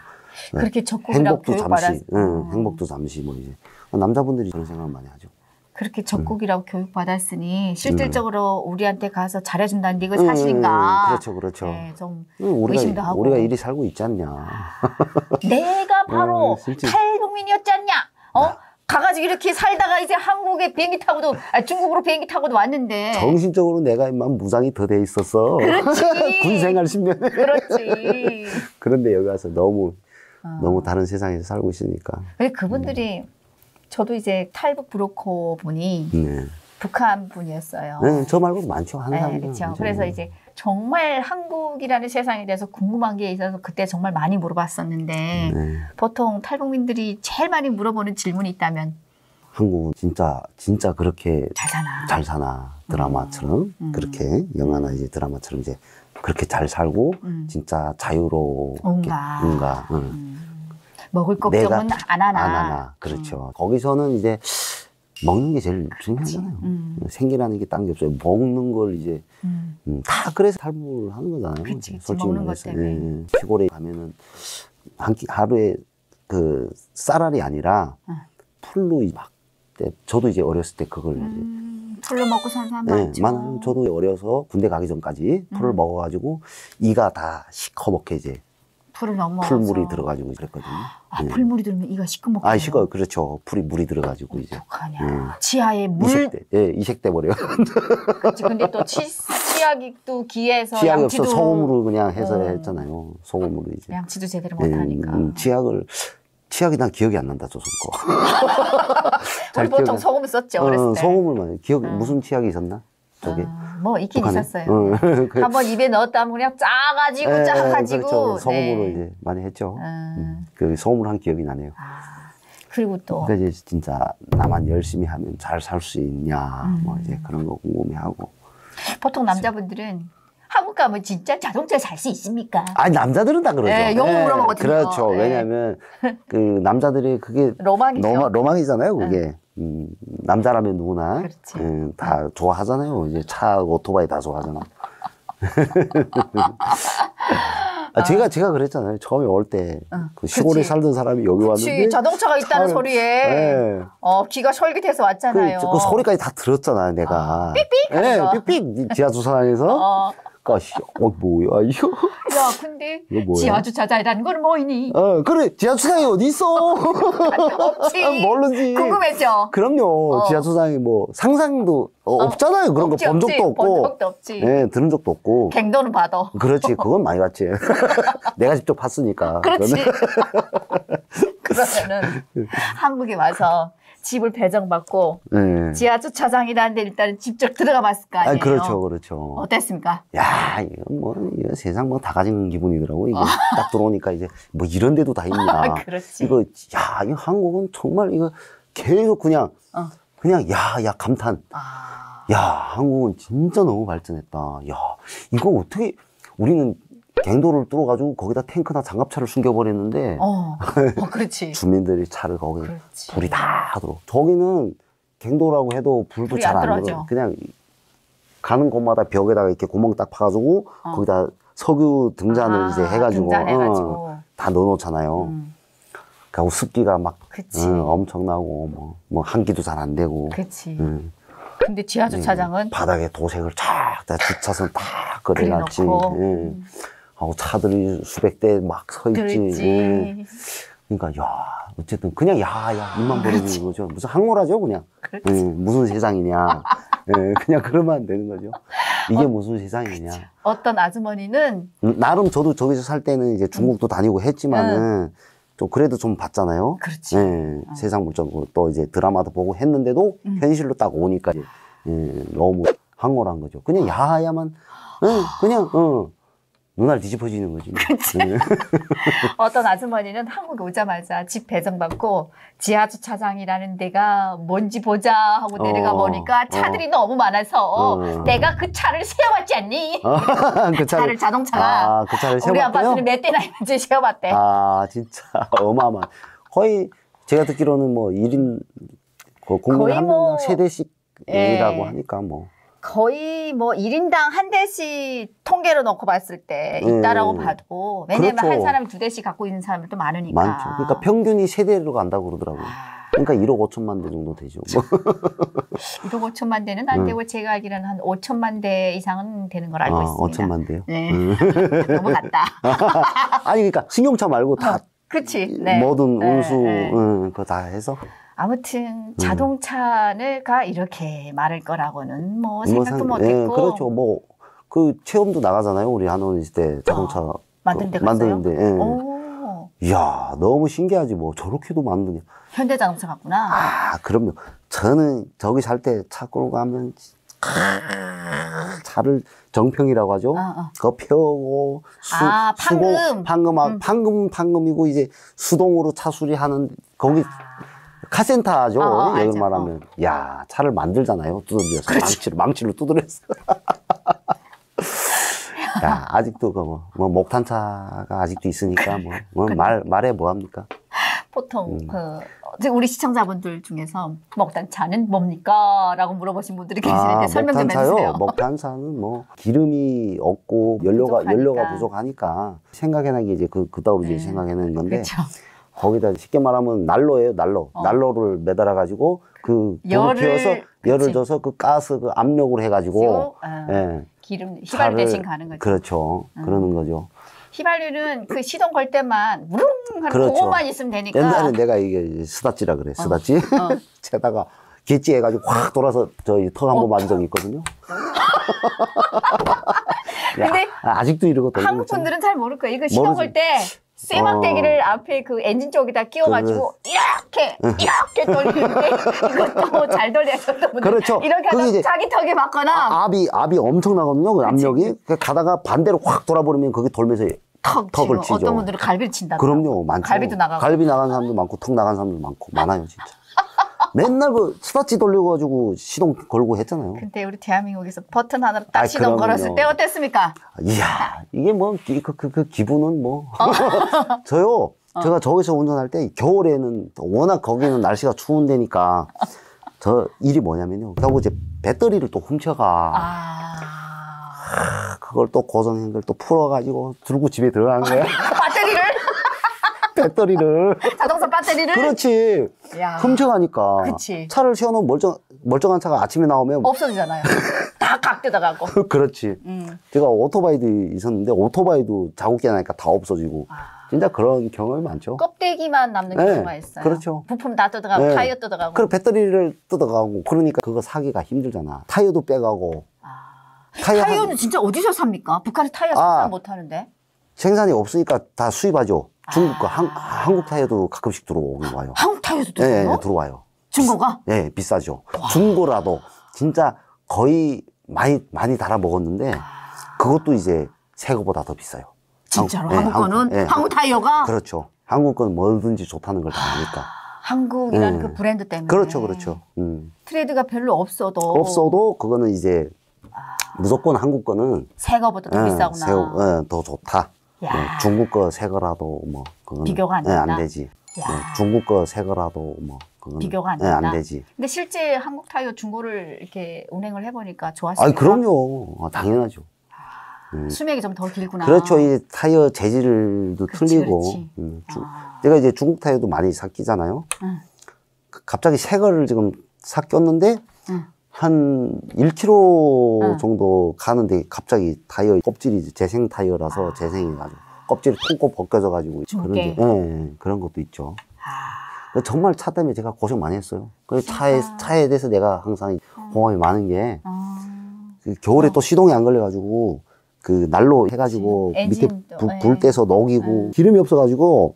그렇게 적국이라고 행복도 잠시, 행복도 잠시 뭐 이제 남자분들이 그런 생각을 많이 하죠. 그렇게 적국이라고 교육받았으니 실질적으로 우리한테 가서 잘해준다는 게 이거 사실인가? 그렇죠, 그렇죠. 네, 좀 의심도 하고. 우리가 이리 살고 있지 않냐. 내가 바로 실제. 탈북민이었지 않냐? 가가지고 이렇게 살다가 이제 한국에 비행기 타고도, 중국으로 비행기 타고도 왔는데. 정신적으로 내가 임만 무장이 더 돼 있었어. 그렇지. 군생활 10년에. 그렇지. 그런데 여기 와서 너무 다른 세상에서 살고 있으니까. 근데 그분들이 저도 이제 탈북 브로커 분이 네. 북한 분이었어요. 네, 저 말고도 많죠. 한 네, 사람들. 그렇죠. 그래서 이제 정말 한국이라는 세상에 대해서 궁금한 게 있어서 그때 정말 많이 물어봤었는데 네. 보통 탈북민들이 제일 많이 물어보는 질문이 있다면 한국은 진짜 그렇게 잘 사나? 잘 사나 드라마처럼 그렇게 영화나 이제 드라마처럼 이제 그렇게 잘 살고 진짜 자유롭게 뭔가. 응. 먹을 걱정은 안 하나. 그렇죠. 거기서는 이제 먹는 게 제일 중요하잖아요. 생계라는 게 딴 게 없어요. 먹는 걸 이제 다 그래서 탈북을 하는 거잖아요. 그치, 솔직히 먹는 것 말해서. 때문에. 시골에 가면은 하루에 그 쌀알이 아니라 풀로 막 저도 이제 어렸을 때 그걸 풀로 먹고 산 사람 네, 많죠. 많아요. 저도 어려서 군대 가기 전까지 풀을 먹어가지고 이가 다 시커멓게 이제 풀을 너무 풀물이 들어가지고 그랬거든요. 아, 풀물이 들면 이가 시커멓고. 아, 그렇죠. 풀이 물이 들어가지고 이제. 어떡하냐. 치아에 물. 이식돼 버려. 그렇지. 근데 또 치약이 또 기에서 치약이 양치도. 없어 소금으로 그냥 해서 했잖아요. 소금으로 이제. 양치도 제대로 못하니까. 치약이 난 기억이 안 난다, 조선 거. 우리 보통 소금을 썼죠, 어렸을 때. 소금을 무슨 치약이 있었나? 저게. 뭐 있긴 북한에? 있었어요. 한번 입에 넣었다면 그냥 짜가지고. 그렇죠. 소금으로 이제 많이 했죠. 그 소금을 한 기억이 나네요. 그리고 또. 그러니까 이제 진짜 나만 열심히 하면 잘 살 수 있냐, 뭐 이제 그런 거 궁금해하고. 보통 남자분들은 한국 가면 진짜 자동차 살 수 있습니까? 아니, 남자들은 다 그러죠. 네, 영어 물어보거든요. 그렇죠. 네. 왜냐면 그 남자들이 그게 로망이죠. 로망이잖아요, 그게. 남자라면 누구나 다 좋아하잖아요. 이제 차, 오토바이 다 좋아하잖아. 제가 그랬잖아요. 처음에 올 때 그 시골에 살던 사람이 여기 왔는데 자동차가 있다는 소리에 네. 귀가 솔깃해서 왔잖아요. 그 소리까지 다 들었잖아요, 내가. 삑삑 하면서. 네, 삑삑 지하주차장에서. 뭐야 이거? 야, 근데 이거 뭐야? 지하주차장이라는 건 뭐이니? 그래, 지하주차장이 어디 있어? 없지. 모르지. 궁금했죠. 그럼요. 지하주차장이 뭐 상상도 없잖아요. 그런 없지, 거 본 적도 없고. 본 적도 없지. 네, 들은 적도 없고. 갱도는 봐도. 그렇지, 그건 많이 봤지. 내가 직접 봤으니까. 그렇지. 그러면은 한국에 와서 집을 배정받고 네. 지하주차장이라는 데 일단 직접 들어가 봤을 거 아니에요. 그렇죠, 그렇죠. 어땠습니까? 야, 이거 세상 다 가진 기분이더라고. 이게 딱 들어오니까 이제 뭐 이런 데도 다 있냐. 그렇지. 이거 한국은 정말 이거 계속 그냥 야, 감탄. 야, 한국은 진짜 너무 발전했다. 야, 이거 어떻게 우리는 갱도를 뚫어가지고 거기다 탱크나 장갑차를 숨겨버렸는데 그렇지. 주민들이 차를 거기 그렇지. 불이 다 들어. 저기는 갱도라고 해도 불도 불이 잘 안 안 들어오죠. 들어. 그냥 가는 곳마다 벽에다가 이렇게 구멍 딱 파가지고 거기다 석유 등잔을 이제 해가지고 등잔해가지고. 다 넣어놓잖아요. 그리고 습기가 막 그치. 엄청나고 뭐 한기도 잘 안 되고. 그치. 근데 지하주차장은 바닥에 도색을 쫙 다 주차선 딱 그려놨지. 그려놓고. 하고 차들이 수백 대 막 서 있지. 들지. 그러니까 야, 어쨌든 그냥 야 입만 벌리는 거죠. 무슨 항모라죠, 그냥. 무슨 세상이냐. 그냥 그러면 안 되는 거죠. 이게 무슨 세상이냐. 어떤 아주머니는 나름 저도 저기서 살 때는 이제 중국도 다니고 했지만은 좀 그래도 좀 봤잖아요. 그렇지. 세상 물정으로 또 이제 드라마도 보고 했는데도 현실로 딱 오니까 너무 황홀한 거죠. 그냥 야야만 그냥 눈알 뒤집어지는 거지. 어떤 아주머니는 한국에 오자마자 집 배정받고 지하주차장이라는 데가 뭔지 보자 하고 내려가 보니까 차들이 너무 많아서 내가 그 차를 세워봤지 않니? 그 차를 자동차가 그 차를 우리 세워봤대요? 아파트는 몇 대나 있는지 세워봤대. 아, 진짜 어마어마. 거의 제가 듣기로는 뭐 1인 국민 한 명당 3대씩이라고 하니까 뭐. 거의 뭐 1인당 한 대씩 통계로 놓고 봤을 때 있다라고 봐도 왜냐면 그렇죠. 한 사람이 2대씩 갖고 있는 사람들도 많으니까. 많죠. 그러니까 평균이 3대로 간다고 그러더라고요. 그러니까 1억 5천만 대 정도 되죠. 1억 5천만 대는 안 되고 제가 알기로는 한 5천만 대 이상은 되는 걸 알고 있습니다. 5천만 대요? 네. 너무 같다. 아니 그러니까 승용차 말고 다 그치. 네. 뭐든 네, 운수 네. 그거 다 해서 아무튼 자동차가 이렇게 많을 거라고는 뭐 생각도 뭐 못했고. 그렇죠. 뭐 그 체험도 나가잖아요. 우리 한원 있을 때 자동차 만드는 데 갔어요? 만드는데. 예. 오, 이야 너무 신기하지 뭐 저렇게도 만드냐. 현대자동차 같구나. 아 그럼요. 저는 저기 살 때 차 끌고 가면 차를 정평이라고 하죠. 그거 펴고 판금이고 이제 수동으로 차 수리하는 거기 카센터죠. 여기 말하면 야 차를 만들잖아요. 두드려서 망치로 두드렸어. 야 아직도 그 뭐 목탄차가 아직도 있으니까 뭐 말해 뭐 합니까? 보통 우리 시청자분들 중에서 목탄차는 뭡니까? 라고 물어보신 분들이 계시는데 설명 좀 해주세요. 목탄차는 뭐 기름이 없고 연료가 부족하니까 생각해낸 게 이제 그따위로 이제 생각해낸 건데 그렇죠. 거기다 쉽게 말하면 난로예요. 난로를 매달아 가지고 그 불을 피워서 열을 줘서 그 가스 그 압력으로 해가지고 예, 기름 휘발유 대신 가는 거죠. 그렇죠. 그러는 거죠. 휘발유는 그 시동 걸 때만 무릉 하는 그렇죠. 그거만 있으면 되니까. 옛날에 내가 이게 스다찌라 그래. 스다찌. 채다가 개찌 해가지고 확 돌아서 저희 턱 한 번 맞은 적이 있거든요. 근데 아직도 이러고 돌리고 한국 분들은 잘 모를 거예요. 이거 시동 걸 때 쇠막대기를 앞에 그 엔진 쪽에다 끼워가지고 이렇게 돌리는데 이것도 잘 돌려서 어떤 분들 그렇죠. 이렇게 하다 자기 턱에 맞거나 압이 엄청나거든요. 그 압력이. 가다가 반대로 확 돌아버리면 그게 돌면서 턱을 치죠. 어떤 분들은 갈비를 친다. 그럼요. 많죠. 갈비도 나가고. 갈비 나간 사람도 많고 턱 나간 사람도 많고 많아요 진짜. 맨날 그 스타치 돌려가지고 시동 걸고 했잖아요. 근데 우리 대한민국에서 버튼 하나로 딱 시동 걸었을 때 어땠습니까? 이야 이게 뭐 그 기분은 뭐 저요. 제가 저기서 운전할 때 겨울에는 워낙 거기는 날씨가 추운 데니까 저 일이 뭐냐면요. 그리고 이제 배터리를 또 훔쳐가. 그걸 또 고정한 걸 또 풀어가지고 들고 집에 들어가는 거야. 배터리를. 자동차 배터리를? 그렇지. 야. 훔쳐가니까. 그치. 차를 세워놓으면 멀쩡한 차가 아침에 나오면. 없어지잖아요. 다 각 뜯어가고. 그렇지. 제가 오토바이도 있었는데 오토바이도 자국기 나니까 다 없어지고. 진짜 그런 경험이 많죠. 껍데기만 남는 경우가 있어요. 그렇죠. 부품 다 뜯어가고 타이어 뜯어가고. 그리고 배터리를 뜯어가고 그러니까 그거 사기가 힘들잖아. 타이어도 빼가고. 타이어는 진짜 어디서 삽니까? 북한에 타이어 생산 못하는데. 생산이 없으니까 다 수입하죠. 중국 거, 한국 타이어도 가끔씩 들어오는 거예요. 한국 타이어도 들어와요? 네, 들어와요. 중고가? 네, 비싸죠. 중고라도 진짜 거의 많이 달아 먹었는데 그것도 이제 새 거보다 더 비싸요. 진짜로? 한국 거는? 한국 타이어가? 그렇죠. 한국 건 뭐든지 좋다는 걸 다 아니까. 한국이라는 그 브랜드 때문에. 그렇죠. 트레이드가 별로 없어도 그거는 이제 무조건 한국 거는 새 거보다 더 비싸구나. 더 좋다. 중국 거 새 거라도 뭐 그건 비교가 안 된다. 안 되지. 중국 거 새 거라도 뭐 그건 비교가 안 된다. 안 되지. 근데 실제 한국 타이어 중고를 이렇게 운행을 해보니까 좋았어요. 그럼요. 당연하죠. 수명이 좀 더 길구나. 그렇죠. 이 타이어 재질도 틀리고. 제가 이제 중국 타이어도 많이 삭히잖아요. 갑자기 새 거를 지금 삭혔는데 한 1km 정도 가는데 갑자기 타이어 껍질이 재생 타이어라서 재생해가지고 껍질이 통고 벗겨져가지고 그런 것도 있죠. 정말 차 때문에 제가 고생 많이 했어요. 그래서 차에 대해서 내가 항상 공감이 많은 게 그 겨울에 또 시동이 안 걸려가지고 그 난로 해가지고 밑에 불 떼서 녹이고 기름이 없어가지고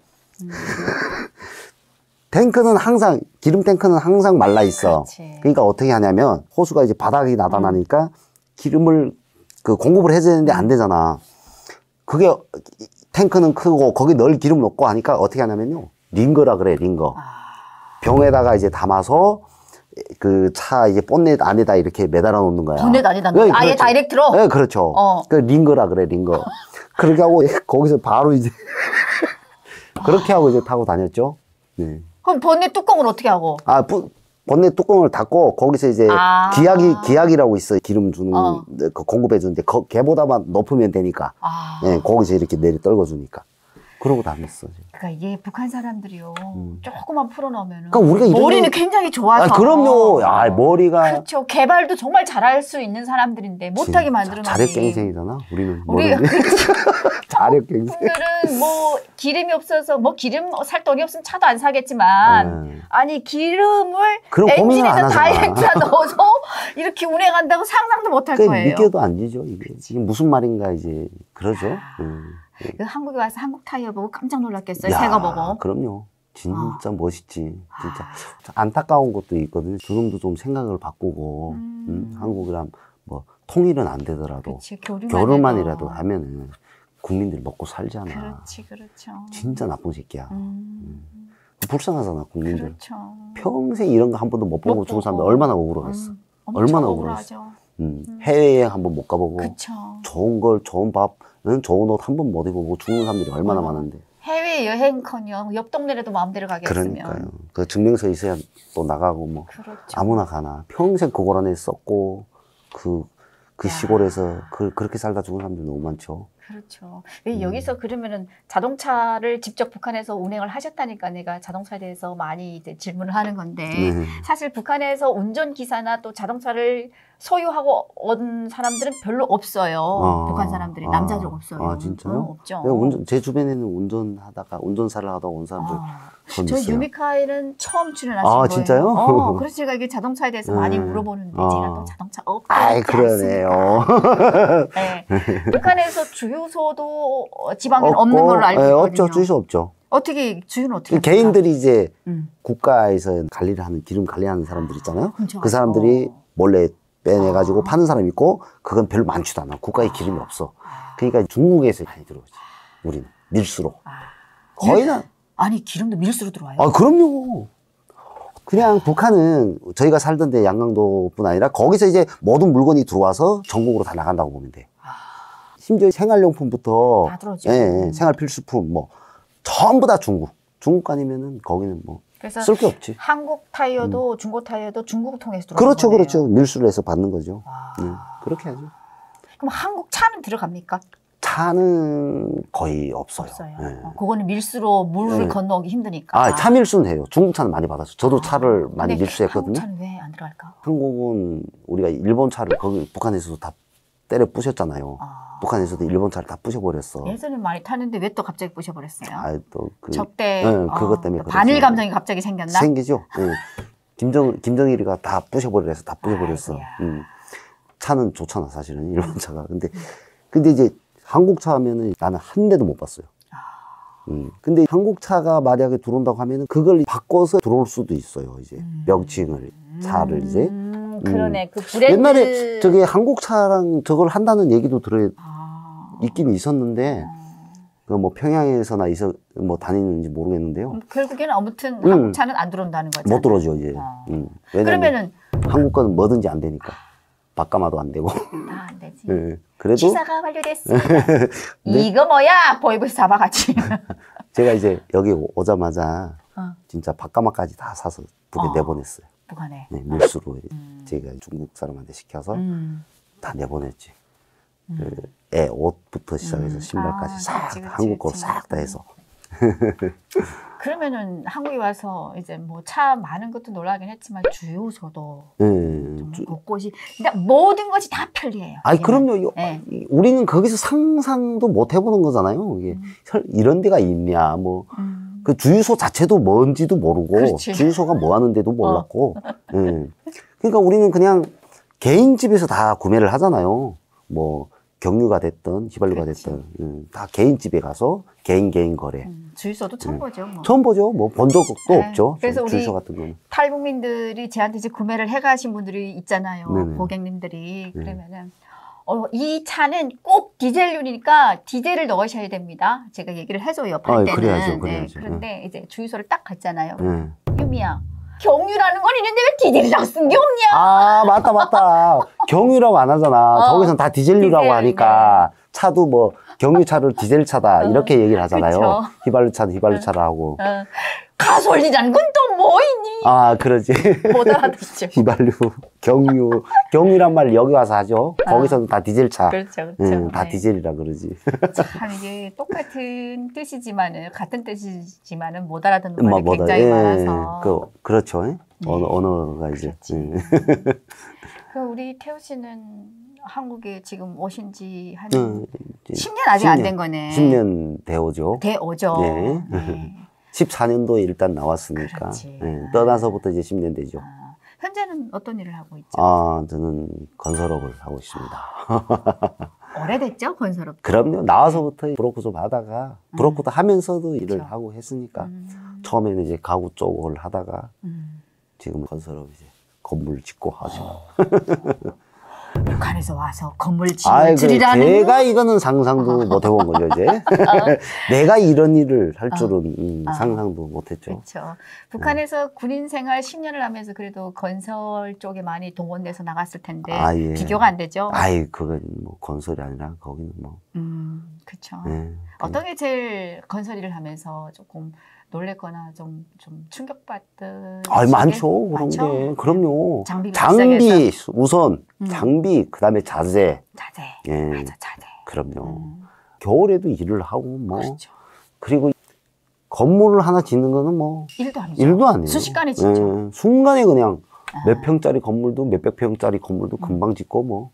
기름 탱크는 항상 말라 있어. 그러니까 어떻게 하냐면 호수가 이제 바닥이 나타나니까 기름을 그 공급을 해줘야 되는데 안 되잖아. 그게 탱크는 크고 거기 널 기름 넣고 하니까 어떻게 하냐면요. 링거라 그래, 링거. 병에다가 이제 담아서 그 차 이제 본넷 안에다 이렇게 매달아 놓는 거야. 본넷 안에다 아예 그렇죠. 다이렉트로? 네, 그렇죠. 그 링거라 그래, 링거. 그렇게 하고 거기서 바로 이제 그렇게 하고 이제 타고 다녔죠. 네. 그럼 본넷 뚜껑을 어떻게 하고? 본넷 뚜껑을 닫고 거기서 이제 기약이라고 있어요. 기름 주는 그 공급해 주는데 걔보다만 높으면 되니까. 네, 거기서 이렇게 내리 떨궈 주니까. 그러고 다녔어. 그러니까 이게 북한 사람들이요. 조금만 풀어놓으면 그러니까 우리가 머리는 굉장히 좋아서. 그럼요. 아, 머리가 그렇죠. 개발도 정말 잘할 수 있는 사람들인데 못하게 만들어놓으면 자력갱생이잖아. 우리는 우리가 자력갱생. 분들은 뭐 기름이 없어서 뭐 기름 살 돈이 없으면 차도 안 사겠지만 아니 기름을 그럼 고민을 안 엔진에다 하잖아. 다이렉트로 넣어서 이렇게 운행한다고 상상도 못할 거예요. 믿겨도 안 지죠. 이게 지금 무슨 말인가 이제 그러죠. 그 한국에 와서 한국 타이어 보고 깜짝 놀랐겠어요. 야, 새거 보고. 그럼요. 진짜 멋있지. 진짜 안타까운 것도 있거든요. 그놈도 좀 생각을 바꾸고 한국이랑 뭐 통일은 안 되더라도 그치, 교류만이라도 하면은 국민들 먹고 살잖아. 그렇지, 그렇죠. 진짜 나쁜 새끼야. 불쌍하잖아 국민들. 그렇죠. 평생 이런 거 한 번도 못 보고 죽은 사람들 얼마나 억울하겠어. 엄청 얼마나 억울하죠. 해외여행 한 번 못 가보고 그쵸. 좋은 걸 좋은 밥, 좋은 옷 한 번 못 입어보고 죽는 사람들이 얼마나 많은데. 해외 여행커녕 옆 동네라도 마음대로 가게 했으면. 그러니까요. 그 증명서 있어야 또 나가고 뭐 그렇죠. 아무나 가나. 평생 그걸 안에 썼고 그 시골에서 그렇게 살다 죽은 사람들 너무 많죠. 그렇죠. 여기서 그러면은 자동차를 직접 북한에서 운행을 하셨다니까 내가 자동차에 대해서 많이 이제 질문을 하는 건데 사실 북한에서 운전기사나 또 자동차를 소유하고 온 사람들은 별로 없어요. 북한 사람들이 남자들 없어요. 아 진짜요? 없죠. 제 주변에는 운전사를 하다 온 사람들 전 저 있어요. 유미카에는 처음 출연하신 거예요. 진짜요? 그래서 제가 이게 자동차에 대해서 많이 물어보는데 제가 또 자동차 업계 아이 그러네요. 네. 북한에서 주유소도 지방에는 없는 걸로 알고 있거든요. 없죠. 주유소 없죠. 어떻게 주유는 어떻게 합니까? 개인들이 이제 국가에서 관리를 하는 기름 관리하는 사람들 있잖아요. 그 사람들이 몰래 빼내가지고 파는 사람 있고 그건 별로 많지도 않아. 국가에 기름이 없어. 그러니까 중국에서 많이 들어오지. 우리는 밀수로. 거의 다. 아니 기름도 밀수로 들어와요? 아 그럼요. 그냥 북한은 저희가 살던 데 양강도뿐 아니라 거기서 이제 모든 물건이 들어와서 전국으로 다 나간다고 보면 돼. 심지어 생활용품부터 다 들어오죠. 생활 필수품 뭐 전부 다 중국 아니면은 거기는 뭐 쓸 게 없지. 한국 타이어도 중고 타이어도 중국을 통해서 들어오는 그렇죠, 거네요. 그렇죠. 밀수를 해서 받는 거죠. 그렇게 하죠. 그럼 한국 차는 들어갑니까? 차는 거의 없어요. 그거는 밀수로 물을 건너오기 힘드니까. 차 밀수는 해요. 중국 차는 많이 받았어요. 저도 차를 많이 밀수했거든요. 한국 차는 왜 안 들어갈까? 한국은 우리가 일본 차를 거기 북한에서도 다 때려 부셨잖아요. 북한에서도 일본 차를 다 부셔버렸어. 예전에 많이 타는데 왜 또 갑자기 부셔버렸어요? 적대 그것 때문에 반일 감정이 갑자기 생겼나? 생기죠. 김정일이가 다 부셔버려서 다 부셔버렸어. 차는 좋잖아 사실은 일본 차가. 근데 이제 한국 차 하면은 나는 한 대도 못 봤어요. 근데 한국 차가 만약에 들어온다고 하면은 그걸 바꿔서 들어올 수도 있어요. 이제 명칭을 차를 이제. 그러네. 그 브랜드. 옛날에 저기 한국 차랑 저걸 한다는 얘기도 있긴 있었는데 그 뭐 평양에서나 뭐 다니는지 모르겠는데요. 결국에는 아무튼 한국 차는 안 들어온다는 거죠. 못 들어오죠 이제. 그러면은 한국 거는 뭐든지 안 되니까. 바꿔마도 안 되고. 안 되지. 그래도 시사가 완료됐습니다. 이거 뭐야? 보이브스 잡아가지. 제가 이제 여기 오자마자 진짜 바까마까지 다 사서 북에 내보냈어요. 북한에. 네, 밀수로 제가 중국 사람한테 시켜서 다 내보냈지. 애 옷부터 시작해서 신발까지 싹 한국 거로 싹 다 해서. 그러면은 한국에 와서 이제 뭐 차 많은 것도 놀라긴 했지만 주유소도 곳곳이 그러니까 모든 것이 다 편리해요. 아니 그럼요. 우리는 거기서 상상도 못 해보는 거잖아요. 이게 이런 데가 있냐 뭐. 그 주유소 자체도 뭔지도 모르고 그렇지. 주유소가 뭐 하는데도 몰랐고. 그러니까 우리는 그냥 개인 집에서 다 구매를 하잖아요. 뭐 경유가 됐든 휘발유가 됐든 다 개인 집에 가서 개인 거래. 주유소도 처음 보죠. 뭐. 처음 보죠. 뭐 본 적도 없죠. 그래서 주유소 우리 같은 거는. 탈북민들이 저한테 이제 구매를 해가신 분들이 있잖아요. 네네. 고객님들이 그러면은 이 차는 꼭 디젤류니까 디젤을 넣으셔야 됩니다. 제가 얘기를 해줘요. 팔 때는. 그래야죠. 그런데 이제 주유소를 딱 갔잖아요. 유미야. 경유라는 건 있는데 왜 디젤이라고 쓴 게 없냐? 아 맞다. 경유라고 안 하잖아. 저기선 다 디젤류라고 디젤, 하니까 차도 뭐 경유차를 디젤차다 이렇게 얘기를 하잖아요. 그쵸. 휘발유차는 휘발유차라 하고. 가솔린이라는 건 또 뭐이니? 아, 그러지. 못 알아듣죠. 휘발유, 경유란 말 여기 와서 하죠. 거기서는 다 디젤차. 그렇죠, 그렇죠. 다 네. 디젤이라 그러지. 참 이게 똑같은 뜻이지만은 같은 뜻이지만은 못 알아듣는 뭐, 말이 굉장히 많아서. 그렇죠. 네. 언어가 이제. 그렇지. 그 우리 태우 씨는 한국에 지금 오신 지 한 10년 아직 안 된 거네. 10년 되오죠. 되오죠. 네. 네. 14년도에 일단 나왔으니까. 그렇지. 떠나서부터 이제 10년 되죠. 현재는 어떤 일을 하고 있죠? 저는 건설업을 하고 있습니다. 오래됐죠, 건설업. 그럼요. 나와서부터 브로커 좀 하다가, 브로커도 하면서도 일을 그쵸. 하고 했으니까, 처음에는 이제 가구 쪽을 하다가, 지금 건설업 이제 건물 짓고 하죠. 북한에서 와서 건물 아이고, 지으리라는 제가 이거는 상상도 못 해본 거죠, 이제. 내가 이런 일을 할 줄은 상상도 못 했죠. 그렇죠. 북한에서 군인 생활 10년을 하면서 그래도 건설 쪽에 많이 동원돼서 나갔을 텐데 예. 비교가 안 되죠. 그건 뭐 건설이 아니라 거기는 뭐. 그렇죠. 예. 어떤 게 제일 건설 일을 하면서 조금 놀랬거나 좀 충격받던 많죠. 그런 많죠? 게. 그럼요. 장비 우선, 장비, 그 다음에 자재. 자재. 예. 맞아, 자재. 그럼요. 겨울에도 일을 하고, 뭐. 그렇죠. 그리고 건물을 하나 짓는 거는 뭐. 일도 아니죠. 일도 아니에요. 순식간에 짓죠. 순간에 그냥 몇 평짜리 건물도 몇백 평짜리 건물도 금방 짓고 뭐.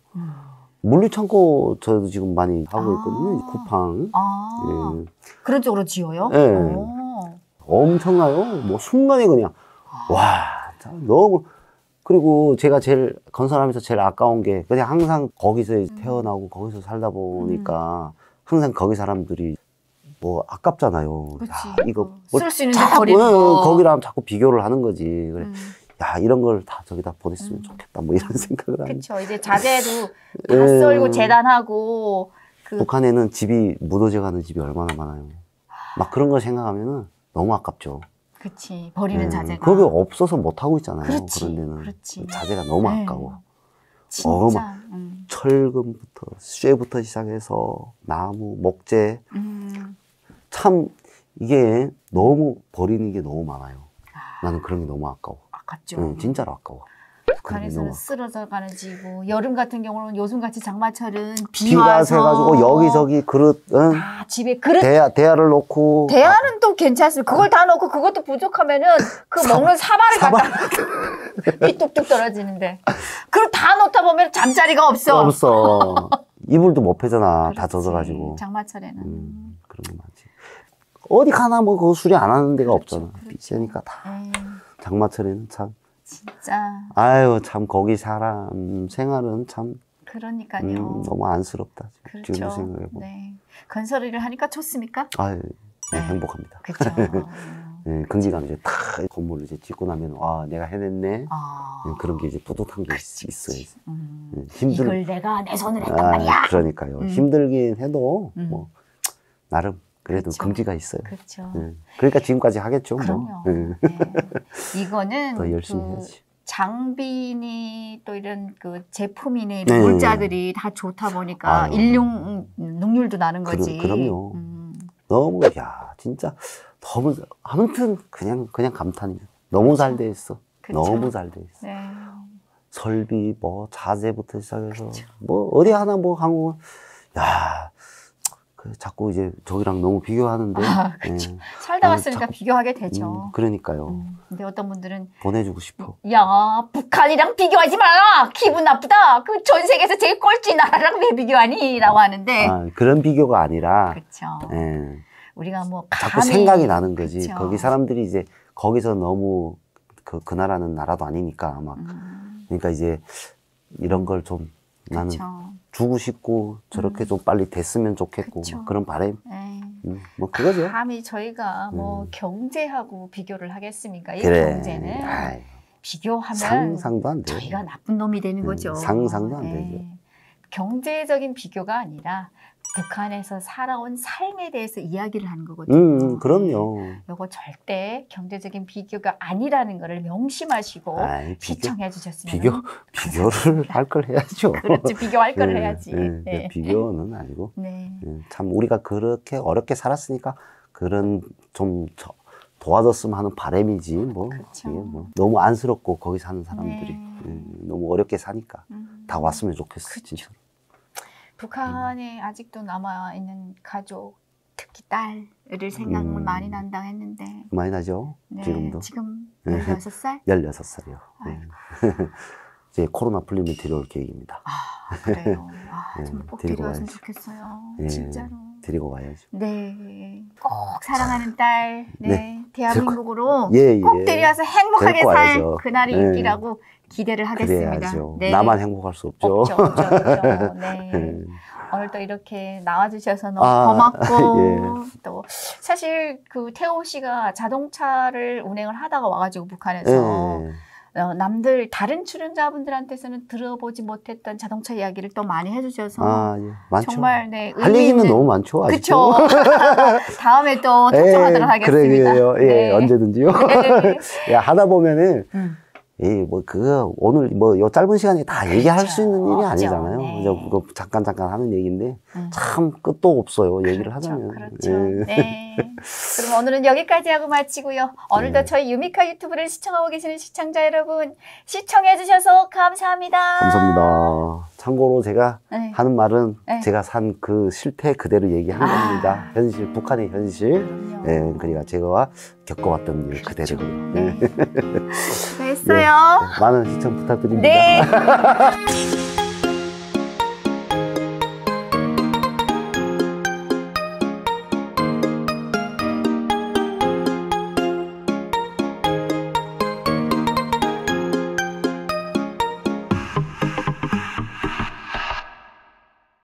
물류창고 저도 지금 많이 하고 있거든요. 쿠팡. 예. 그런 쪽으로 지어요? 예. 오. 엄청나요. 뭐 순간에 그냥 와, 참 너무. 그리고 제가 제일 건설하면서 제일 아까운 게 그냥 항상 거기서 태어나고 거기서 살다 보니까 항상 거기 사람들이 뭐 아깝잖아요. 그치. 이거 쓸 수 있는 데 자꾸 버리는 거. 거기랑 자꾸 비교를 하는 거지. 그래. 야, 이런 걸 다 저기다 보냈으면 좋겠다. 뭐 이런 생각을 하는. 그렇죠. 이제 자재도 다 썰고 재단하고 북한에는 집이 무너져 가는 집이 얼마나 많아요. 막 그런 걸 생각하면은 너무 아깝죠. 그치. 버리는 자재가. 그게 없어서 못 하고 있잖아요. 그렇지. 그런 데는. 그렇지. 자재가 너무 네. 아까워. 진짜. 철근부터 쇠부터 시작해서 나무, 목재. 참 이게 너무 버리는 게 너무 많아요. 나는 그런 게 너무 아까워. 아깝죠. 진짜로 아까워. 북한에서는 쓰러져 가는 지고 여름 같은 경우는 요즘같이 장마철은 비가 와서 새가지고 여기저기 그릇, 집에 그릇 대야를 놓고. 대야는 또 괜찮습니다. 그걸 다 놓고 그것도 부족하면은 그 먹는 사발을 갖다 피 뚝뚝 떨어지는데 그걸 다 놓다 보면 잠자리가 없어. 없어. 이불도 못 펴잖아. 다 그렇지. 젖어가지고. 장마철에는. 그런 게 많지. 어디 가나 뭐 그 수리 안 하는 데가 없잖아. 비싸니까 다. 장마철에는 참. 진짜. 아유, 참, 거기 사람 생활은 참. 그러니까요. 너무 안쓰럽다. 그렇죠. 지금 생각해보면. 네. 건설 일을 하니까 좋습니까? 아유, 네. 행복합니다. 그렇죠. 네, 긍지감 이제 다 건물을 이제 짓고 나면, 내가 해냈네. 그런 게 이제 뿌듯한 게 있어요. 이걸 내가 내 손으로 했단 말이야. 그러니까요. 힘들긴 해도, 뭐, 나름, 그래도 그렇죠. 긍지가 있어요. 그렇죠. 그러니까 지금까지 하겠죠. 그럼요. 뭐. 네. 이거는 더 열심히 해야지. 장비니 또 이런 그 제품이니 네. 물자들이 다 좋다 보니까 아유. 일용 능률도 나는 거지. 그럼요. 너무, 야, 진짜, 너무, 아무튼, 그냥 감탄이죠. 너무 잘 돼 있어. 그쵸. 너무 잘 돼 있어. 네. 설비, 뭐, 자재부터 시작해서, 뭐, 어디 하나 뭐, 한국은, 야, 자꾸 이제 저기랑 너무 비교하는데. 그렇죠. 살다 나는 왔으니까 자꾸- 비교하게 되죠. 그러니까요. 근데 어떤 분들은 보내주고 싶어. 야 북한이랑 비교하지 마라 기분 나쁘다 그 전 세계에서 제일 꼴찌 나라랑 왜 비교하니?라고 하는데 그런 비교가 아니라, 그렇죠. 예, 우리가 뭐 자꾸 감히 생각이 나는 거지. 그쵸. 거기 사람들이 이제, 거기서 너무, 그 나라는 나라도 아니니까, 막. 그러니까 이제, 이런 걸 좀, 나는 그렇죠. 주고 싶고, 저렇게 좀 빨리 됐으면 좋겠고, 그쵸. 뭐 그런 바람. 네. 뭐, 그거죠. 감히 저희가 뭐 경제하고 비교를 하겠습니까? 이 그래. 경제는 아이, 비교하면 상상도 안 돼. 저희가 나쁜 놈이 되는 거죠. 상상도 안 네. 되죠. 경제적인 비교가 아니라 북한에서 살아온 삶에 대해서 이야기를 하는 거거든요. 그럼요. 이거 절대 경제적인 비교가 아니라는 것을 명심하시고 아이, 시청해 주셨으면 비교를 할 걸 해야죠. 그렇지, 비교할 걸 해야지. 네. 비교는 아니고. 네. 참 우리가 그렇게 어렵게 살았으니까 그런 좀 도와줬으면 하는 바람이지 뭐, 그렇죠. 이게 뭐 너무 안쓰럽고 거기 사는 사람들이 너무 어렵게 사니까 다 왔으면 좋겠어. 그렇죠. 진짜. 북한에 아직도 남아있는 가족, 특히 딸을 생각을 많이 난다고 했는데 많이 나죠? 네, 지금도. 지금 16살? 16살이요. 이제 코로나 풀리면 데려올 계획입니다. 아, 그래요. 아, 정말 꼭 데리고 데려왔으면 가야죠. 좋겠어요. 예, 진짜로. 데리고 가야죠. 네. 꼭 사랑하는 딸, 네. 네. 대한민국으로 예, 꼭 예. 데려와서 행복하게 데리고 살 와야죠. 그날이 네. 있기라고 기대를 하겠습니다. 그래야죠. 네. 나만 행복할 수 없죠. 없죠, 없죠, 없죠. 네. 오늘 또 이렇게 나와주셔서 너무 고맙고 또 사실 그 태호 씨가 자동차를 운행을 하다가 와가지고 북한에서 남들 다른 출연자분들한테서는 들어보지 못했던 자동차 이야기를 또 많이 해주셔서 많죠. 정말 네, 할 얘기는 너무 많죠. 그렇죠. 다음에 또 초청하도록 하겠습니다. 그러게요. 네. 언제든지요. 네. 하다 보면은 뭐 그거 오늘 뭐 요 짧은 시간에 다 얘기할 수 있는 일이 아니잖아요. 네. 그거 잠깐 하는 얘기인데 참 끝도 없어요. 얘기를 하자면. 그렇죠. 네. 그럼 오늘은 여기까지 하고 마치고요. 오늘도 저희 유미카 유튜브를 시청하고 계시는 시청자 여러분 시청해 주셔서 감사합니다. 감사합니다. 참고로 제가 하는 말은 제가 산 그 실태 그대로 얘기하는 겁니다. 현실, 북한의 현실. 그러니까 제가 겪어왔던 일 그대로요. 수고했어요. 많은 시청 부탁드립니다. 네.